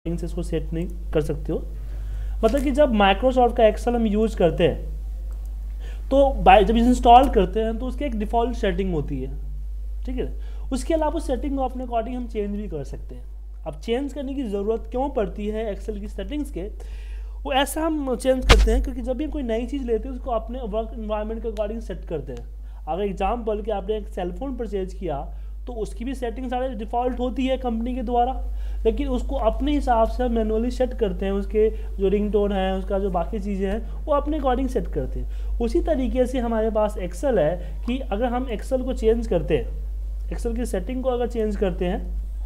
से इसको सेट नहीं कर सकते हो। मतलब कि जब माइक्रोसॉफ्ट का एक्सेल हम यूज करते हैं तो जब इंस्टॉल करते हैं तो उसकी एक डिफ़ॉल्ट सेटिंग होती है, ठीक है। उसके अलावा उस सेटिंग को अपने अकॉर्डिंग हम चेंज भी कर सकते हैं। अब चेंज करने की ज़रूरत क्यों पड़ती है एक्सेल की सेटिंग्स के, वो ऐसा हम चेंज करते हैं क्योंकि जब भी हम कोई नई चीज़ लेते हैं उसको अपने वर्क इन्वायरमेंट के अकॉर्डिंग सेट करते हैं। अगर एग्जाम्पल कि आपने एक सेलफोन परचेज किया तो उसकी भी सेटिंग सारे डिफ़ॉल्ट होती है कंपनी के द्वारा, लेकिन उसको अपने हिसाब से हम मैनुअली सेट करते हैं। उसके जो रिंगटोन है, उसका जो बाकी चीज़ें हैं वो अपने अकॉर्डिंग सेट करते हैं। उसी तरीके से हमारे पास एक्सेल है कि अगर हम एक्सेल को चेंज करते हैं, एक्सेल की सेटिंग को अगर चेंज करते हैं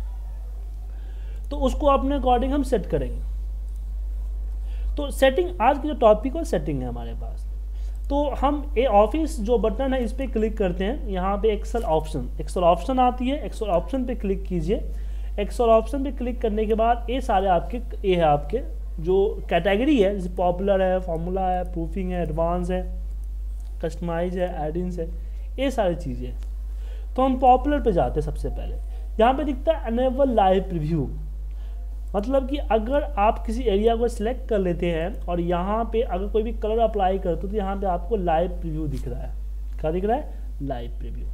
तो उसको अपने अकॉर्डिंग हम सेट करेंगे। तो सेटिंग, आज की जो टॉपिक है सेटिंग है हमारे पास। तो हम ऑफिस जो बटन है इस पर क्लिक करते हैं, यहाँ पे एक्सेल ऑप्शन आती है, एक्सेल ऑप्शन पे क्लिक कीजिए। एक्सेल ऑप्शन पे क्लिक करने के बाद ये सारे ये है आपके जो कैटेगरी है, जैसे पॉपुलर है, फॉर्मूला है, प्रूफिंग है, एडवांस है, कस्टमाइज है, एडिंस है, ये सारी चीज़ें। तो हम पॉपुलर पे जाते हैं। सबसे पहले यहाँ पे दिखता है अनेबल लाइव प्रीव्यू, मतलब कि अगर आप किसी एरिया को सिलेक्ट कर लेते हैं और यहाँ पे अगर कोई भी कलर अप्लाई करते हो तो यहाँ पे आपको लाइव प्रीव्यू दिख रहा है। क्या दिख रहा है? Live preview.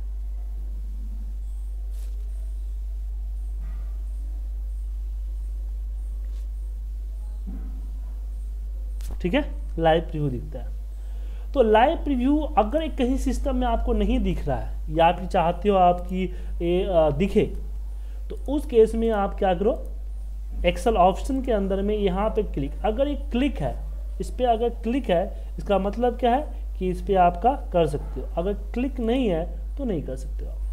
ठीक है, लाइव प्रीव्यू दिखता है। तो लाइव प्रीव्यू अगर एक कहीं सिस्टम में आपको नहीं दिख रहा है या आप चाहते हो आपकी ये दिखे, तो उस केस में आप क्या करो, एक्सेल ऑप्शन के अंदर में यहाँ पे क्लिक, अगर ये क्लिक है, इस पर अगर क्लिक है इसका मतलब क्या है कि इस पर आपका कर सकते हो। अगर क्लिक नहीं है तो नहीं कर सकते हो आप।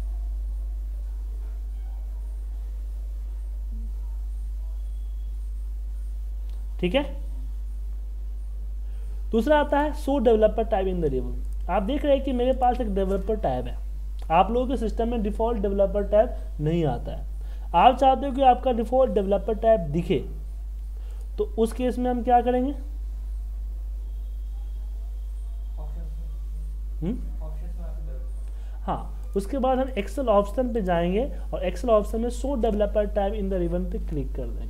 ठीक है। दूसरा आता है show developer type in the ribbon. आप देख रहे हैं कि मेरे पास एक डेवलपर टैब है। आप लोगों के सिस्टम में डिफॉल्ट डेवलपर टैब नहीं आता है। आप चाहते हो कि आपका डिफॉल्ट डेवलपर टैब दिखे, तो उस केस में हम क्या करेंगे, हाँ, उसके बाद हम एक्सेल ऑप्शन पे जाएंगे और एक्सेल ऑप्शन में show developer tab in the ribbon पे क्लिक कर देंगे।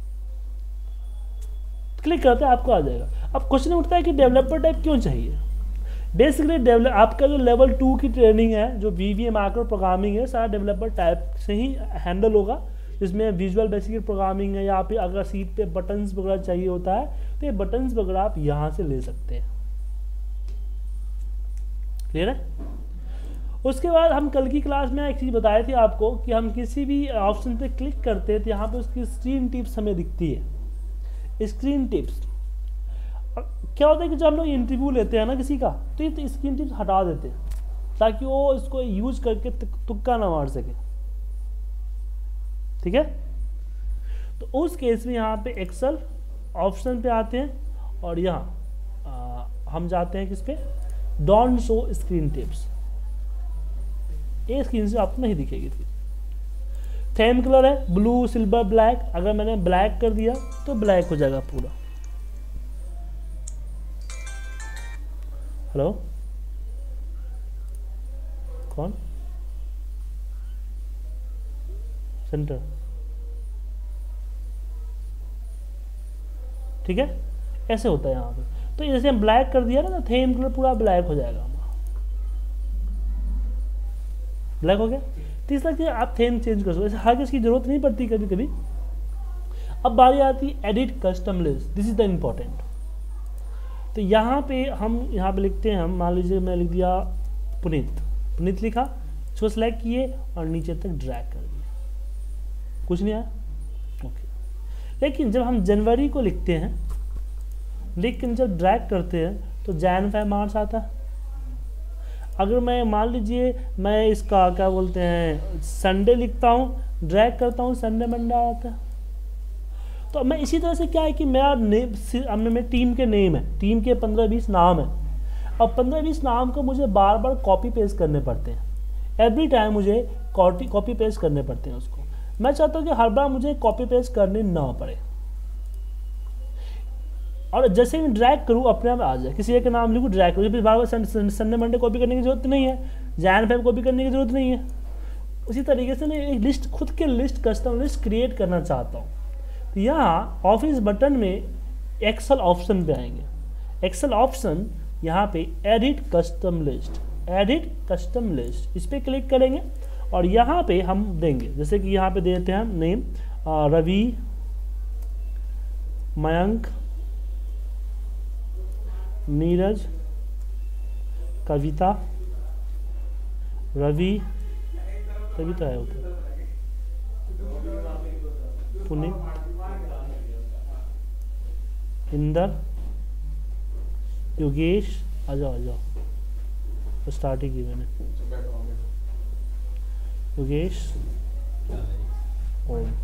क्लिक करते हैं आपको आ जाएगा। अब क्वेश्चन उठता है कि डेवलपर टाइप क्यों चाहिए। बेसिकली आपका जो लेवल 2 की ट्रेनिंग है, जो VBA माइक्रो प्रोग्रामिंग है, सारा डेवलपर टाइप से ही हैंडल होगा। जिसमें विजुअल बेसिक प्रोग्रामिंग है या फिर अगर सीट पे बटन्स वगैरह चाहिए होता है तो ये बटन्स वगैरह आप यहाँ से ले सकते हैं। क्लियर है। उसके बाद हम कल की क्लास में एक चीज़ बताए थे आपको कि हम किसी भी ऑप्शन पे क्लिक करते हैं तो यहाँ पे उसकी स्क्रीन टिप्स हमें दिखती है। स्क्रीन टिप्स क्या होता है कि जब हम लोग इंटरव्यू लेते हैं ना किसी का, तो ये स्क्रीन टिप्स हटा देते हैं ताकि वो इसको यूज करके तुक्का ना मार सके। ठीक है। तो उस केस में यहाँ पे एक्सेल ऑप्शन पे आते हैं और यहाँ हम जाते हैं किस पे, डोंट शो स्क्रीन टिप्स। ये स्क्रीन से आपको नहीं दिखेगी। थीम कलर है ब्लू, सिल्वर, ब्लैक। अगर मैंने ब्लैक कर दिया तो ब्लैक हो जाएगा पूरा। हेलो, कौन? सेंटर। ठीक है, ऐसे होता है यहाँ पे। तो जैसे हम ब्लैक कर दिया ना तो थीम कलर पूरा ब्लैक हो जाएगा हमारा। ब्लैक हो गया। तीसरा कि आप थीम चेंज कर सकते, हर किसी की जरूरत नहीं पड़ती कभी कभी। अब बारी आती है edit custom list. This is the important. तो यहाँ पे हम लिखते हैं, हम मान लीजिए मैं लिख दिया पुनीत लिखा, इसको सेलेक्ट किए और नीचे तक ड्रैग कर दिया, कुछ नहीं आया। ओके। लेकिन जब हम जनवरी को लिखते हैं, लेकिन जब ड्रैग करते हैं तो जैन 5 मार्च आता है। अगर मैं मान लीजिए मैं इसका क्या बोलते हैं संडे लिखता हूँ, ड्रैग करता हूँ, संडे मंडे आता है। तो मैं इसी तरह से क्या है कि मेरा नेम में टीम के नेम है, टीम के 15-20 नाम है। अब 15-20 नाम को मुझे बार बार कॉपी पेस्ट करने पड़ते हैं। एवरी टाइम मुझे कॉपी पेस्ट करने पड़ते हैं उसको। मैं चाहता हूँ कि हर बार मुझे कॉपी पेस्ट करने ना पड़े और जैसे मैं ड्रैग करूँ अपने आप आ जाए। किसी एक नाम लिखूँ, ड्रैग करूँ, बार बार संडे मंडे कॉपी करने की जरूरत नहीं है, जैन 5 कॉपी करने की जरूरत नहीं है। उसी तरीके से मैं एक लिस्ट, खुद के लिस्ट, कस्टम लिस्ट क्रिएट करना चाहता हूँ। यहाँ ऑफिस बटन में एक्सेल ऑप्शन पे आएंगे। एक्सेल ऑप्शन यहाँ पे edit custom list, edit custom list, इस पर क्लिक करेंगे और यहाँ पे हम देंगे, जैसे कि यहाँ पे देते हैं हम नेम रवि, मयंक, नीरज, कविता, रवि, कविता है होता, पुणे, इंदर, योगेश, आ जाओ तो स्टार्ट ही की मैंने, योगेश, ओम।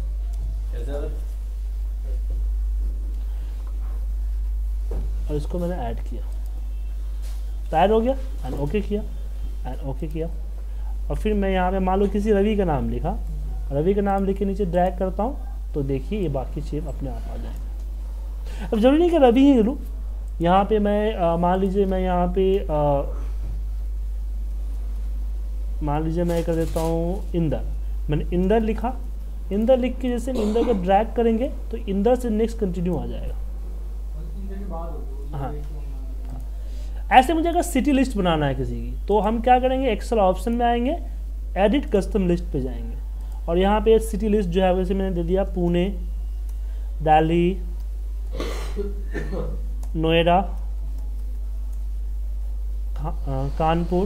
और इसको मैंने ऐड किया, तो ऐड हो गया एंड ओके किया, एंड ओके किया। और फिर मैं यहाँ पे मान लो किसी रवि का नाम लिखा, रवि का नाम लिख के नीचे ड्रैग करता हूँ तो देखिए ये बाकी चीज़ अपने आप आ जाएगा। अब जरूरी नहीं कि रवि ही लूँ, यहाँ पे मैं मान लीजिए मैं यहाँ पे मान लीजिए मैं कर देता हूँ इंदर, मैंने इंदर लिखा, इंदर लिख के जैसे इंदर को ड्रैग करेंगे तो इंदर से नेक्स्ट कंटिन्यू आ जाएगा। हाँ, ऐसे मुझे अगर सिटी लिस्ट बनाना है किसी की तो हम क्या करेंगे, एक्सेल ऑप्शन में आएंगे, एडिट कस्टम लिस्ट पे जाएंगे और यहाँ पे सिटी लिस्ट जो है वैसे मैंने दे दिया पुणे, दिल्ली, नोएडा, कानपुर,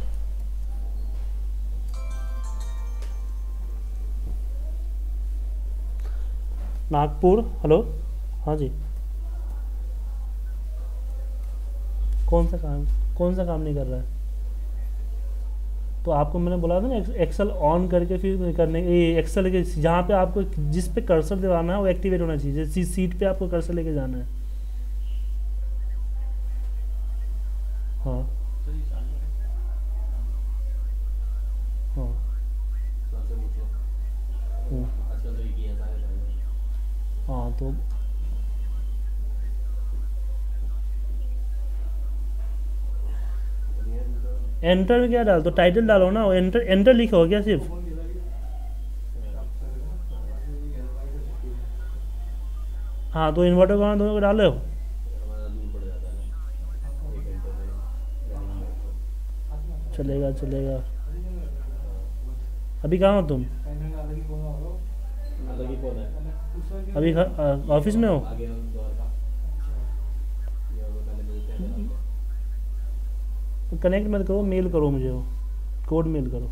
नागपुर। हेलो, हाँ जी, कौन सा काम नहीं कर रहा है? तो आपको मैंने बोला था ना एक्सेल ऑन करके फिर करने, ये एक्सेल के जहाँ पे आपको जिस पे कर्सर दिलाना है वो एक्टिवेट होना चाहिए, जैसे सीट पे आपको कर्सर लेके जाना है। हाँ हाँ हाँ, तो एंटर में क्या डाल तो टाइटल डालो ना, एंटर एंटर लिखा हो क्या सिर्फ? हाँ, तो इन्वर्टर कहाँ दोनों को डाले हो? चलेगा चलेगा। अभी कहाँ हो तुम? अभी ऑफिस में हो? तो कनेक्ट मत करो, मेल करो मुझे, वो कोड मेल करो।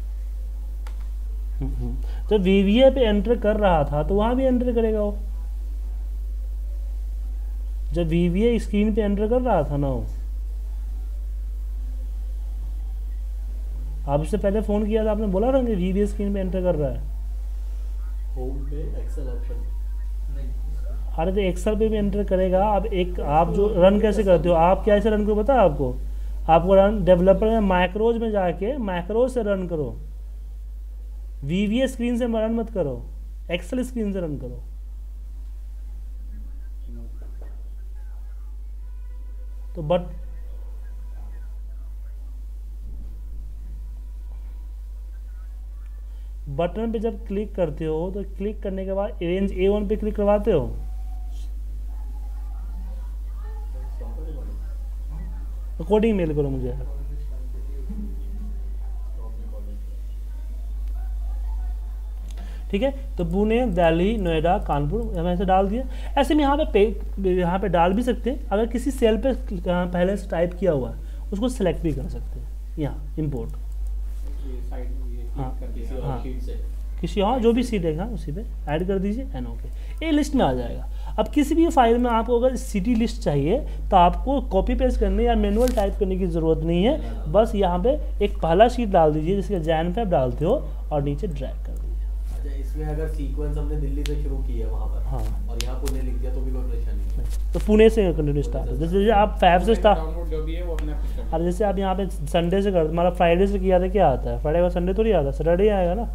जब VVA पे एंटर कर रहा था तो वहाँ भी एंटर करेगा वो, जब VVA स्क्रीन पे एंटर कर रहा था ना वो। आप इससे पहले फ़ोन किया था, आपने बोला था कि VVA स्क्रीन पे एंटर कर रहा है। होम पे एक्सेल ऑप्शन, अरे तो एक्सेल पे भी एंटर करेगा। अब एक आप जो रन कैसे करते हो, आप कैसे रन करो पता है आपको? आपको रन डेवलपर में मैक्रोज में जाके मैक्रोज से रन करो, VVA स्क्रीन से रन मत करो, एक्सेल स्क्रीन से रन करो। तो बटन पे जब क्लिक करते हो तो क्लिक करने के बाद अरेंज A1 पे क्लिक करवाते हो। कोडिंग मेल करो मुझे। ठीक है, तो पुणे, दिल्ली, नोएडा, कानपुर हम ऐसे डाल दिए। ऐसे में यहाँ पे डाल भी सकते हैं। अगर किसी सेल पे पहले से टाइप किया हुआ है उसको सिलेक्ट भी कर सकते हैं, यहाँ इंपोर्ट। हाँ हाँ, किसी और जो भी सीट है उसी पे ऐड कर दीजिए एंड ओके, ये लिस्ट में आ जाएगा। अब किसी भी फाइल में आपको अगर सिटी लिस्ट चाहिए तो आपको कॉपी पेस्ट करने या मैनुअल टाइप करने की ज़रूरत नहीं है। बस यहाँ पे एक पहला शीट डाल दीजिए जिसके जैन पे आप डालते हो और नीचे ड्रैग कर दीजिए। अच्छा, इसमें अगर सीक्वेंस हमने दिल्ली से शुरू की है वहाँ पर, हाँ, और यहाँ पुणे लिख दिया तो भी कोई परेशानी नहीं, तो पुणे से कंटिन्यू स्टार्ट है। जैसे आप फैब से स्टार्ट, जो भी है वो अपने आप कर। अब जैसे आप यहाँ पे संडे से कर, हमारा फ्राइडे से किया था, क्या आता है फ्राइडे का संडे थोड़ी आता है, सैटरडे आएगा ना।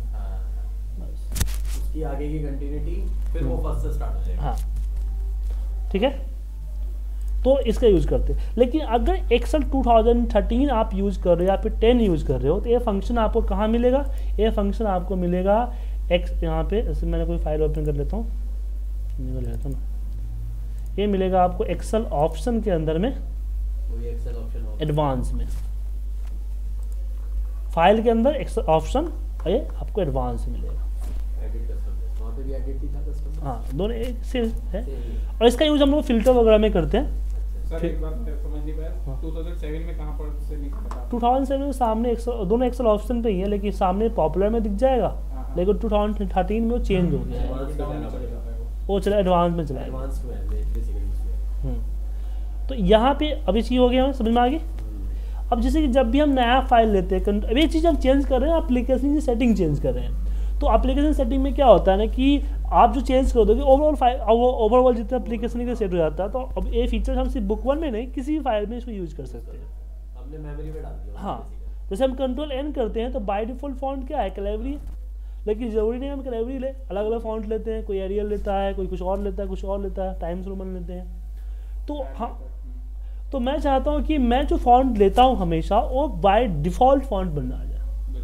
उसकी आगे की कंटिन्यूटी फिर वो फर्स्ट से स्टार्ट हो जाएगा। हाँ ठीक है, तो इसका यूज़ करते हैं। लेकिन अगर एक्सेल 2013 आप यूज़ कर रहे हो या फिर 10 यूज़ कर रहे हो तो ये फंक्शन आपको कहाँ मिलेगा? ये फंक्शन आपको मिलेगा यहाँ पे। जैसे मैंने कोई फाइल ओपन कर लेता हूँ, निकल लेता ना, ये मिलेगा आपको एक्सेल ऑप्शन के अंदर में, वही एक्सेल ऑप्शन होगा एडवांस में, फाइल के अंदर एक्सेल ऑप्शन, ये आपको एडवांस मिलेगा। एडिट कस्टम, वहाँ पे भी एडिट ही था कस्टम। हाँ, दोनों एक से है, Same ही। और इसका यूज हम लोग फिल्टर वगैरह में करते हैं। सर एक बात समझ नहीं पाया, हाँ। 2007 में कहाँ पर से निकला? 2007 में सामने दोनों एक्सेल ऑप्शन पे ही है, लेकिन सामने पॉपुलर में दिख जाएगा, हाँ। लेकिन 2013 में वो चेंज हो गया है, एडवांस में जाना पड़ेगा, वो चला एडवांस में चला एडवांस में है बेसिकली उसमें। तो यहाँ पे अब ये चीज़ हो गया, हमें समझ में आ गई। अब जैसे कि जब भी हम नया फाइल लेते हैं, अब ये चीज़ हम चेंज कर रहे हैं, एप्लीकेशन की सेटिंग चेंज कर रहे हैं, तो एप्लीकेशन सेटिंग में क्या होता है ना कि आप जो चेंज कर दोगे ओवरऑल फाइल, ओवरऑल जितना एप्लीकेशन का सेट हो जाता है, तो अब ये फीचर हम सिर्फ बुक 1 में नहीं, किसी भी फाइल में इसको यूज कर सकते हैं। हमने मेमोरी में डाल दिया। हाँ, जैसे हम Ctrl+N करते हैं तो बाय डिफॉल्ट फॉन्ट क्या है, कैलेवरी, लेकिन ज़रूरी नहीं हम कैलेवरी ले, अलग अलग फॉन्ट लेते हैं, कोई एरियल लेता है, कोई कुछ और लेता है, कुछ और लेता है, टाइम्स रोमन लेते हैं। तो हाँ, तो मैं चाहता हूँ कि मैं जो फॉन्ट लेता हूँ हमेशा वो बाय डिफ़ॉल्ट फॉन्ट बनना आ जाए,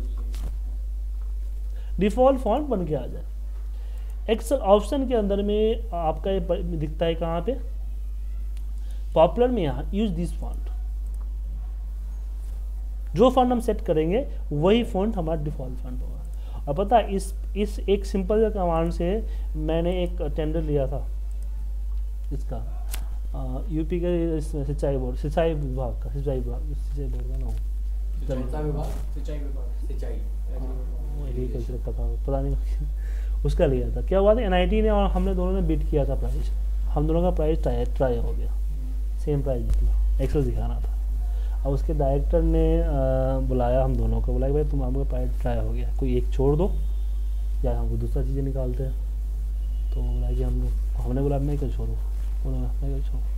डिफ़ॉल्ट फॉन्ट बन के आ जाए। एक्सेल ऑप्शन के अंदर में आपका ये दिखता है कहाँ पे, पॉपुलर में, यहाँ यूज दिस फॉन्ट, जो फॉन्ट हम सेट करेंगे वही फॉन्ट हमारा डिफ़ॉल्ट फॉन्ट होगा। और पता है इस एक सिंपल कमांड से मैंने एक टेंडर लिया था इसका, यूपी के सिंचाई विभाग का, सिंचाई बोर्ड का नाम, कौन-सा विभाग? सिंचाई विभाग, सिंचाई। एग्रीकल्चर का था, पता नहीं उसका लिया था। क्या हुआ था, NIT ने और हमने दोनों ने बीट किया था प्राइस, हम दोनों का प्राइस ट्राई हो गया, सेम प्राइस निकला, एक्सेल दिखाना था। अब उसके डायरेक्टर ने बुलाया हम दोनों को, बोला कि भाई तुम आपका प्राइस ट्राई हो गया, कोई एक छोड़ दो या हमको दूसरा चीज़ें निकालते हैं। तो बोला कि हमने बोला मैं क्यों छोड़ूँ, बोला मैं क्यों छोड़ूँ।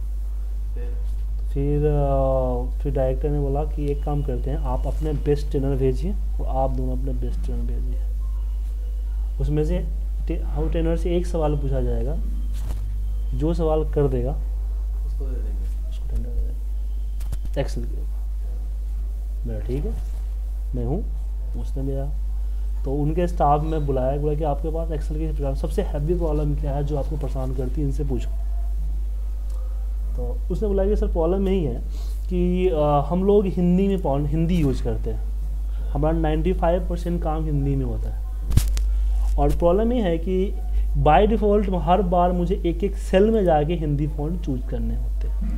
फिर डायरेक्टर ने बोला कि एक काम करते हैं, आप अपने बेस्ट ट्रेनर भेजिए और आप दोनों अपने बेस्ट ट्रेनर भेजिए, उसमें से हाउ ट्रेनर से एक सवाल पूछा जाएगा, जो सवाल कर देगा उसको दे देंगे, उसको टेंडर दे देंगे एक्सेल के ऊपर। मेरा ठीक है, मैं हूँ, उसने दिया। तो उनके स्टाफ में बोला कि आपके पास एक्सेल की सबसे हैवी प्रॉब्लम क्या है जो आपको परेशान करती है, इनसे पूछो। तो उसने बोला कि सर प्रॉब्लम यही है कि हम लोग हिंदी यूज करते हैं, हमारा 95% काम हिंदी में होता है, और प्रॉब्लम ये है कि बाय डिफ़ॉल्ट हर बार मुझे एक एक सेल में जाके हिंदी फॉन्ट चूज करने होते हैं,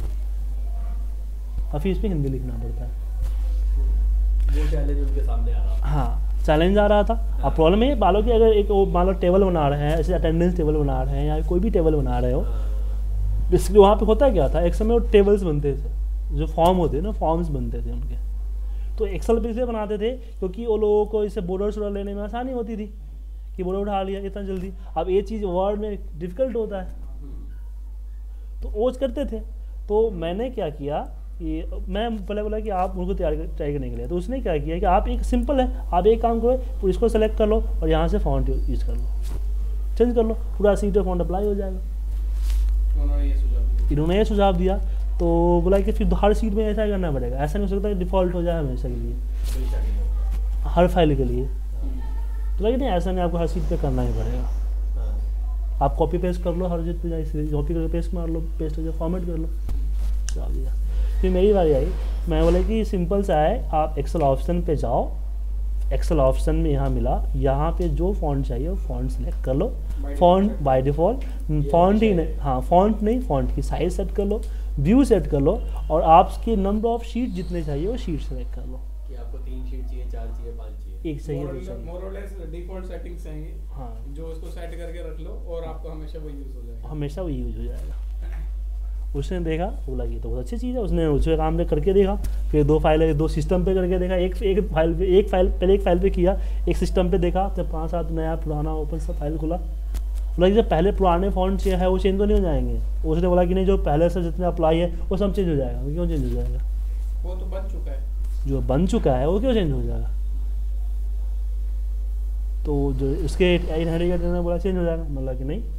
और फिर इस पर हिंदी लिखना पड़ता है। वो चैलेंज उनके सामने आ रहा। हाँ, चैलेंज आ रहा था। अब प्रॉब्लम है मान लो कि अगर एक मान लो टेबल बना रहे हैं, ऐसे अटेंडेंस टेबल बना रहे हैं या कोई भी टेबल बना रहे हो, बेसिकली वहाँ पे होता क्या था, एक समय वो टेबल्स बनते थे, जो फॉर्म होते हैं ना, फॉर्म्स बनते थे उनके। तो एक्सेल पे इसलिए बनाते थे क्योंकि वो लोगों को इसे बॉर्डर लेने में आसानी होती थी कि बॉर्डर उठा लिया इतना जल्दी। अब ये चीज़ वर्ड में डिफ़िकल्ट होता है, तो वो करते थे। तो मैंने क्या किया कि मैं पहले बोला कि आप उनको ट्राई करने के लिए, तो उसने क्या किया कि आप एक सिंपल है, आप एक काम करो, इसको सेलेक्ट कर लो और यहाँ से फॉन्ट यूज कर लो, चेंज कर लो, पूरा सीट पे फॉन्ट अप्लाई हो जाएगा। इन्होंने ये सुझाव दिया, तो बोला कि फिर हर सीट में ऐसा ही करना पड़ेगा, ऐसा नहीं हो सकता कि डिफ़ॉल्ट हो जाए हमेशा के लिए, हर फाइल के लिए। तो लगे नहीं, ऐसा नहीं, आपको हर सीट पे करना ही पड़ेगा। आप कॉपी पेस्ट कर लो, हर सीट पे जाए कॉपी करके पेस्ट मार लो, पेस्ट करके फॉर्मेट कर लो, चल दिया। फिर मेरी बारी आई, मैं बोला कि सिंपल सा है, आप एक्सेल ऑप्शन पे जाओ, एक्सेल ऑप्शन में यहाँ मिला, यहाँ पे जो फॉन्ट चाहिए वो फॉन्ट सेलेक्ट कर लो, फॉन्ट बाय डिफ़ॉल्ट, फॉन्ट ही नहीं, हाँ फॉन्ट नहीं, फॉन्ट की साइज सेट कर लो, व्यू सेट कर लो, और आपकी नंबर ऑफ शीट जितने चाहिए वो शीट सेलेक्ट कर लो कि आपको 3 शीट चाहिए, 4 चाहिए, 5 चाहिए, एक चाहिए, दो चाहिए। मोर और लेस डिफॉल्ट सेटिंग्स चाहिए, हाँ, जो उसको सेट करके रख लो और आपको हमेशा वो यूज हो जाएगा, हमेशा वो यूज हो जाएगा। उसने देखा, बोला ये तो बहुत अच्छी चीज़ है, उसने उसके काम पे करके देखा, फिर 2 फाइल 2 सिस्टम पे करके देखा, एक फाइल पहले एक फाइल पे किया, एक सिस्टम पे देखा, जब 5-7 नया पुराना ओपन सा फाइल खुला, बोला कि जब पहले पुराने फॉन्ट है वो चेंज तो नहीं हो जाएंगे। उसने बोला कि नहीं, जो पहले से जितने अप्लाई है वो सब चेंज हो जाएगा। क्यों चेंज हो जाएगा? वो तो बन चुका है, जो बन चुका है वो क्यों चेंज हो जाएगा? तो जो इसके ने बोला चेंज हो जाएगा, मतलब कि नहीं।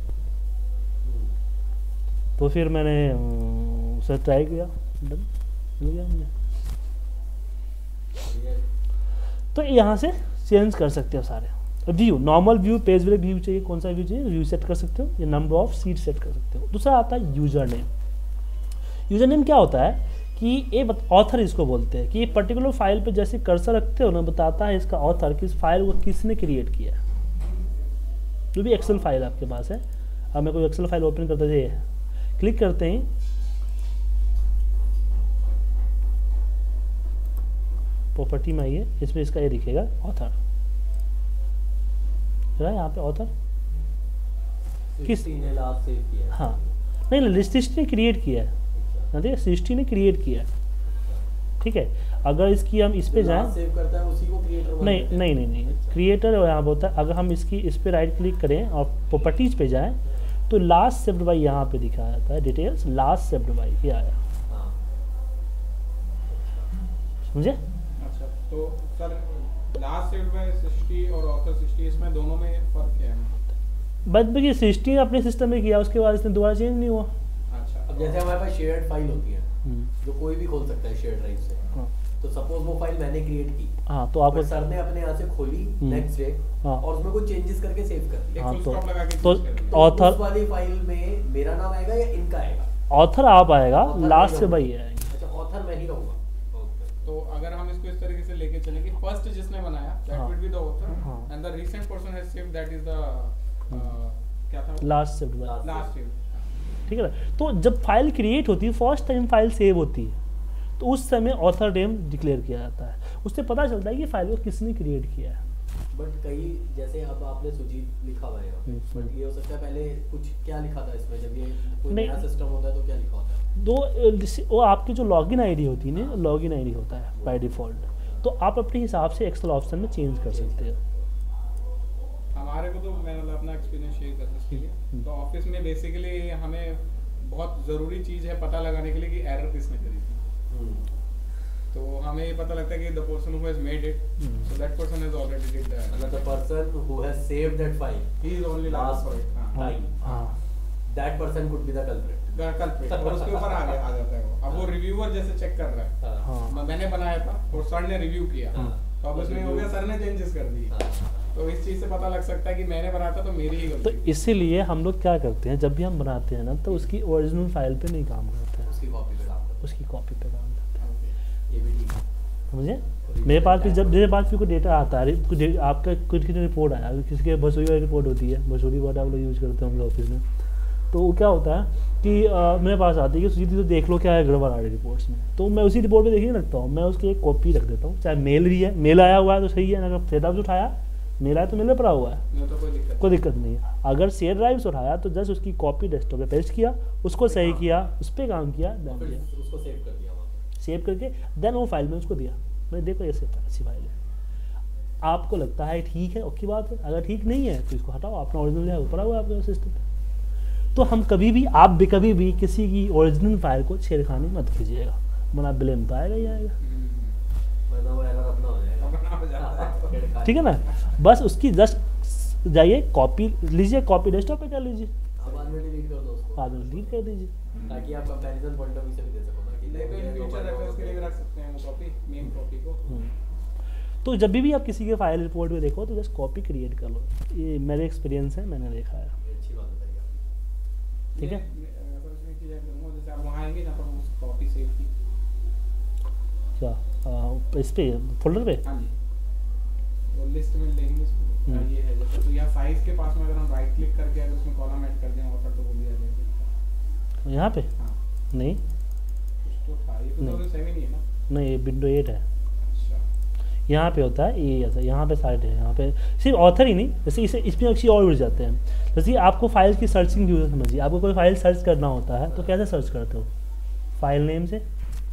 तो फिर मैंने उसे ट्राई किया, डन मिल गया मुझे। तो यहाँ से चेंज कर सकते हो सारे। View, normal view, page break view चाहिए, कौन सा व्यू चाहिए, व्यू सेट कर सकते हो, या नंबर ऑफ सीट सेट कर सकते हो। दूसरा आता है यूजर नेम। यूजर नेम क्या होता है कि ये ऑथर इसको बोलते हैं कि ये पर्टिकुलर फाइल पे जैसे कर्सर रखते हो ना, बताता है इसका ऑथर कि इस फाइल को किसने क्रिएट किया है। जो भी एक्सेल फाइल आपके पास है, अब मैं कोई एक्सेल फाइल ओपन करते हैं, क्लिक करते हैं, प्रॉपर्टी में आइए, इसमें इसका ये दिखेगा ऑथर, यहाँ पे ऑथर किस ने लास्ट सेव किया है। हाँ नहीं लिस्ट ने क्रिएट किया है ना, देखिए सृष्टि ने क्रिएट किया है, ठीक है। अगर इसकी हम इस पे जाएं, सेव करता है उसी को क्रिएटर नहीं नहीं नहीं नहीं क्रिएटर यहाँ होता है। अगर हम इसकी इस पे राइट क्लिक करें और प्रॉपर्टीज पे जाएं तो लास्ट सेव्ड बाय यहाँ पे दिखाया जाता है, डिटेल्स लास्ट सेव्ड बाय, ये आया, समझे। अच्छा तो sir last saved by Srishti और ऑथर सृष्टि, इसमें दोनों में फर्क क्या है? बस देखिए सृष्टि ने अपने सिस्टम में किया, उसके बाद इसने दोबारा चेंज नहीं हुआ। अच्छा अब जैसे हमारे पास शेयर्ड फाइल होती है जो कोई भी खोल सकता है शेयर ड्राइव से, तो सपोज वो फाइल मैंने क्रिएट की, हाँ तो आपको सर ने अपने यहाँ से खोली नेक्स्ट डे और उसमें कुछ चेंजेस करके सेव कर दिया। हाँ, फुल स्टॉप लगा के तो change कर दिया। ऑथर उस वाली फाइल में मेरा नाम आएगा या इनका आएगा? ऑथर आप आएगा, Author लास्ट मैं से ही भाई रहूंगा। आएंगे। अच्छा ऑथर मैं ही रहूंगा। तो अगर हम इसको इस तरीके से लेके चलेंगे, फर्स्ट जिसने बनाया that will be the author and the recent person has saved that is the क्या था, last saved by, last save. ठीक है ना। तो जब फाइल क्रिएट होती है, फर्स्ट टाइम फाइल सेव होती है, तो उस समय ऑथर नेम डिक्लेयर किया जाता है, उससे पता चलता है कि फाइल को किसने क्रिएट किया है। बट कई जैसे अब आपने सुजीत लिखा हुआ है, बट ये हो सकता है पहले कुछ क्या लिखा था इसमें, जब ये कोई नहीं। नया सिस्टम होता है तो क्या लिखा होता है? वो आपकी जो लॉगिन आईडी होती है ना, लॉगिन आईडी होता है बाय डिफॉल्ट, तो आप अपने हिसाब से एक्सेल ऑप्शन में चेंज कर सकते हो। हमारे को तो मैं मतलब अपना एक्सपीरियंस शेयर करने के लिए, तो ऑफिस में बेसिकली हमें बहुत ज़रूरी चीज़ है पता लगाने के लिए कि एरर किसने करी थी। तो हमें ये पता लगता है कि the person who has made it, so that person has already did that, मतलब the person who has saved that file ही is only last for it. Time, हाँ that person could be the culprit. The culprit, और उसके ऊपर आ जाता है वो। अब वो रिव्यूअर जैसे चेक कर रहा है, हाँ मैंने बनाया था और सर ने रिव्यू किया, तो अब उसमें हो गया सर ने चेंजेस कर दिए, तो इस चीज से पता लग सकता है कि मैंने बनाया था तो मेरी ही तो गलती थी। इसीलिए हम लोग क्या करते हैं, जब भी हम बनाते हैं ना, तो उसकी ओरिजिनल फाइल पे नहीं काम करते हैं, उसकी कॉपी पे काम करते उसकी कॉपी पे काम करते हैं, हैं। ये भी ठीक है। समझे। मेरे पास भी जब मेरे पास भी कोई डेटा आता है, कुछ आपका कुछ रिपोर्ट आया, किसी के भसूरी वाली रिपोर्ट होती है, भसूरी वर्ड आप लोग यूज़ करते होंगे ऑफिस में, तो वो क्या होता है कि मेरे पास आती है कि सुजीत तो देख लो क्या है गड़बड़ आ रही रिपोर्ट्स में, तो मैं उसी रिपोर्ट पे देखने लगता हूँ, मैं उसकी एक कॉपी रख देता हूँ, चाहे मेल भी है, मेल आया हुआ है तो सही है, अगर शेयर ड्राइव से उठाया मेल आया तो मेल पड़ा हुआ है, नहीं तो कोई दिक्कत नहीं है। अगर शेयर ड्राइव से उठाया तो जस्ट उसकी कॉपी डेस्कटॉप पे पेस्ट किया, उसको सही किया, उस पर काम किया, डन फिर किया, उसको सेव कर दिया वहाँ पे। सेव करके देन वो फाइल में उसको दिया, मैं देखो ये अच्छी फाइल है, आपको लगता है ठीक है, ओके बात है, अगर ठीक नहीं है तो इसको हटाओ, अपना ओरिजिनल है पड़ा हुआ है आपके सिस्टम पे। तो हम कभी भी, आप भी कभी भी किसी की ओरिजिनल फाइल को छेड़खानी मत कीजिएगा, वरना ब्लेम तो आएगा ही आएगा, वरना वो एरर अपना हो जाएगा। अपना हो जाता है। ठीक है ना। बस उसकी जस्ट जाइए, कॉपी लीजिए, कॉपी डेस्कटॉप पे कर लीजिए, अब बाद में डिलीट कर दो उसको, बाद में डिलीट कर दीजिए। ताकि आप कंपैरिजन पॉइंट ऑफ व्यू से भी दे सको ना कि नहीं तो इन फ्यूचर रेफरेंस के लिए भी रख सकते हैं वो कॉपी, मेन कॉपी को। तो जब भी आप किसी के फाइल रिपोर्ट में देखो तो जस्ट कॉपी क्रिएट कर लो, ये मेरे एक्सपीरियंस है, मैंने देखा है, ये अच्छी बात बताई आपने। ठीक है। अगर उसमें चीज़ ऐड करूँगा, जैसे आप वहाँ आएंगे जहाँ पर उस कॉपी सेव की, क्या इस पे फोल्डर पे, हाँ जी, वो लिस्ट में लेंगे इसको, ये है जैसे, तो यहाँ साइज के पास में अगर हम राइट क्लिक करके अगर उसमें कॉलम ऐड कर दें ऑथर, तो वो भी आ जाएगा। यहाँ पे हाँ नहीं, कुछ तो था, ये नहीं। 2007 ही है ना। नहीं ये विंडो 8 है, अच्छा यहाँ पे होता है ये ऐसा, यहाँ पे साइट है, यहाँ पे सिर्फ ऑथर ही नहीं, जैसे इसे इसमें अच्छी और उड़ जाते हैं, जैसे आपको फाइल की सर्चिंग यूज़र समझिए, आपको कोई फाइल सर्च करना होता है तो कैसे सर्च करते हो, फाइल नेम से,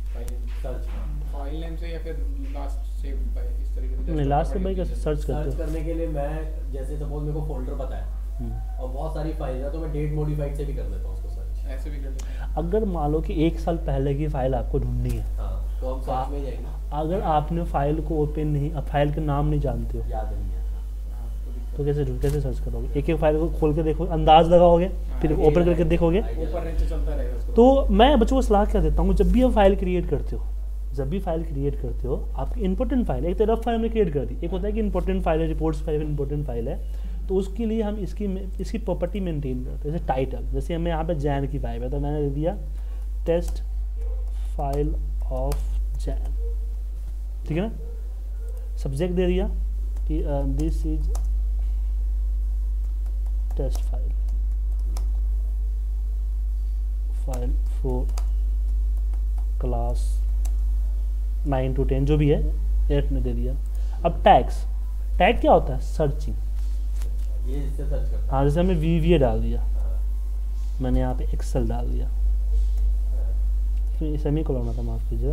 फाइल नेम से या फिर लास्ट सेव बाय, इस तरीके से। नहीं लास्ट से भाई कैसे सर्च करते सर्च हो, करने के लिए मैं जैसे सपोज मेरे को फोल्डर पता है और बहुत सारी फाइल है, तो मैं डेट मॉडिफाइड से भी कर देता हूँ उसको सर्च। ऐसे भी कर देते हैं। अगर मान लो कि 1 साल पहले की फाइल आपको ढूंढनी है, हाँ, तो हम सर्च में जाएंगे, अगर आपने फाइल को ओपन नहीं, फाइल के नाम नहीं जानते हो, याद नहीं है। तो कैसे सर्च करोगे, एक एक फाइल को खोल के देखो, अंदाज लगाओगे, फिर ओपन करके देखोगे। ऊपर नीचे चलता रहेगा उसको। तो मैं बच्चों को सलाह क्या देता हूँ, जब भी आप फाइल क्रिएट करते हो, जब भी फाइल क्रिएट करते हो, आपकी इंपॉर्टेंट फाइल, एक तो रफ फाइल हमने क्रिएट कर दी, एक होता है कि इंपॉर्टेंट फाइल है, रिपोर्ट्स फाइल इंपॉर्टेंट फाइल है, तो उसके लिए हम इसकी प्रॉपर्टी मेंटेन करते हैं। जैसे टाइटल, जैसे हमें यहाँ पे जैन की फाइल है तो मैंने दे दिया टेस्ट फाइल ऑफ जैन, ठीक है ना। सब्जेक्ट दे दिया कि this is test file for class 9 to 10 जो भी है 8 ने दे दिया। अब टैग्स, टैग क्या होता है? सर्चिंग, ये इससे सर्च करता हाँ जैसे हमें VBA डाल दिया, है। मैंने यहाँ पे एक्सेल डाल दिया, सेमी कोलन था, माफ कीजिएगा,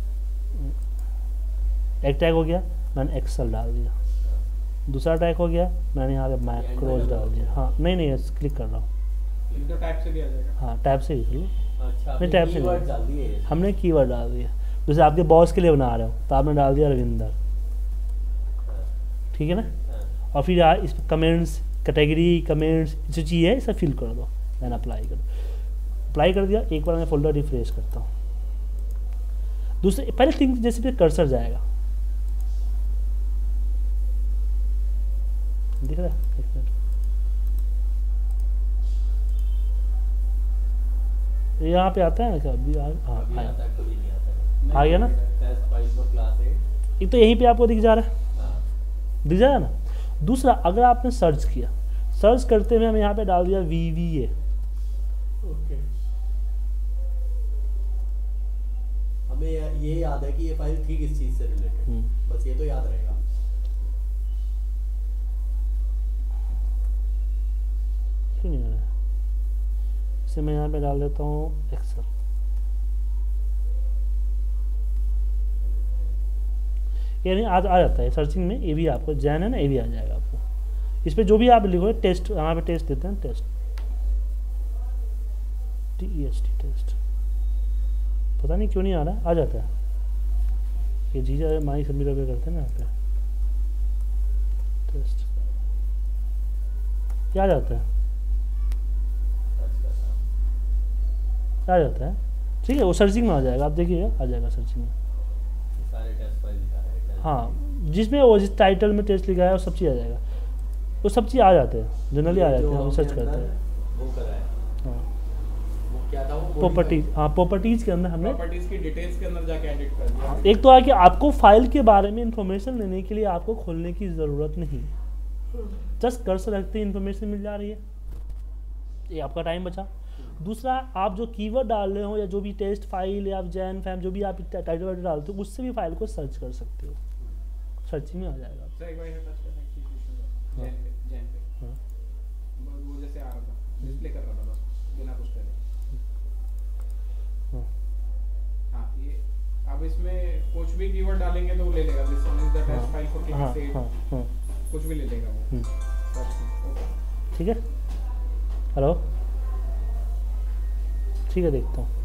एक टैग हो गया, मैंने एक्सेल डाल दिया। दूसरा टैग हो गया, मैंने यहाँ पे मैक्रोज डाल दिया। हाँ नहीं क्लिक कर रहा हूँ, तो टैब से भी आ जाएगा। हाँ टैब से ही कर लो, अच्छा, नहीं टैब से कीवर्ड डाल दिए नहीं, हमने कीवर्ड डाल दिया। जैसे आपके बॉस के लिए बना रहे हो तो आपने डाल दिया रविंदर, ठीक है ना। और फिर यार इस कमेंट्स, कैटेगरी, कमेंट्स जो चीज़ है इसे फिल कर दो, मैंने अप्लाई कर दिया। एक बार मैं फोल्डर रिफ्रेश करता हूँ। दूसरे पहले थिंक जैसे भी कर्सर जाएगा, दिख रहा है? एक मिनट, यहाँ पे आता है क्या अभी? हाँ अभी आया, आता है, कभी नहीं आता है। आ गया ना। Test file for class 8। एक तो यहीं पे आपको दिख जा रहा है, हाँ, दिख जा रहा है ना। दूसरा, अगर आपने सर्च किया, सर्च करते हुए हम यहाँ पे डाल दिया VBA, ओके। हमें ये याद है कि ये फाइल थी किस चीज से रिलेटेड, बस ये तो याद रहेगा। क्यों नहीं आ रहा है? इसे मैं यहाँ पे डाल देता हूँ एक्सेल। यानी आज आ जाता है सर्चिंग में, ये भी आपको जैन है ना, ये भी आ जाएगा आपको। इस पे जो भी आप लिखोगे टेस्ट, यहाँ पे टेस्ट देते हैं, टेस्ट TEST टेस्ट, पता नहीं क्यों नहीं आ रहा है, आ जाता है। ये जीजा माई सबमिट करते हैं ना यहाँ पे टेस्ट, क्या आ जाता है, आ जाता है, ठीक है। वो सर्चिंग में आ जाएगा, आप देखिएगा आ जाएगा सर्चिंग में। सारे टेस्ट फाइल दिखा रहा है टेस्ट। हाँ, जिसमें वो जिस टाइटल में टेस्ट लिखा है वो सब चीज़ आ जाएगा, वो सब चीज़ आ जाते हैं, जनरली आ जाते हैं, हम सर्च करते हैं। वो करा है, हाँ, वो क्या था, वो प्रॉपर्टीज, हाँ प्रॉपर्टीज के अंदर हमने प्रॉपर्टीज की डिटेल्स के अंदर जाके एडिट कर दिया। एक तो है कि आपको फाइल के बारे में इंफॉर्मेशन लेने के लिए आपको खोलने की ज़रूरत नहीं है, जस्ट कर्सर रखते ही इंफॉर्मेशन मिल जा रही है, ये आपका टाइम बचा। दूसरा, आप जो कीवर्ड डाल रहे हो या जो भी टेस्ट फाइल या जैन फैम जो भी आप टाइटल वाइटल डालते हो, उससे भी फाइल को सर्च कर सकते हो, सर्चिंग में आ जाएगा। सर एक बार ये टच करना की जैन पे हाँ। वो जैसे आ रहा था, डिस्प्ले कर रहा था बस बिना कुछ करे। हाँ। हाँ, ये अब इसमें कुछ भी कीवर्ड डालेंगे तो वो ले लेगा, this is the test file for हाँ, क्लास 8, हाँ, हाँ, कुछ भी ले लेगा वो। ठीक है। हेलो, ठीक है, देखता हूँ।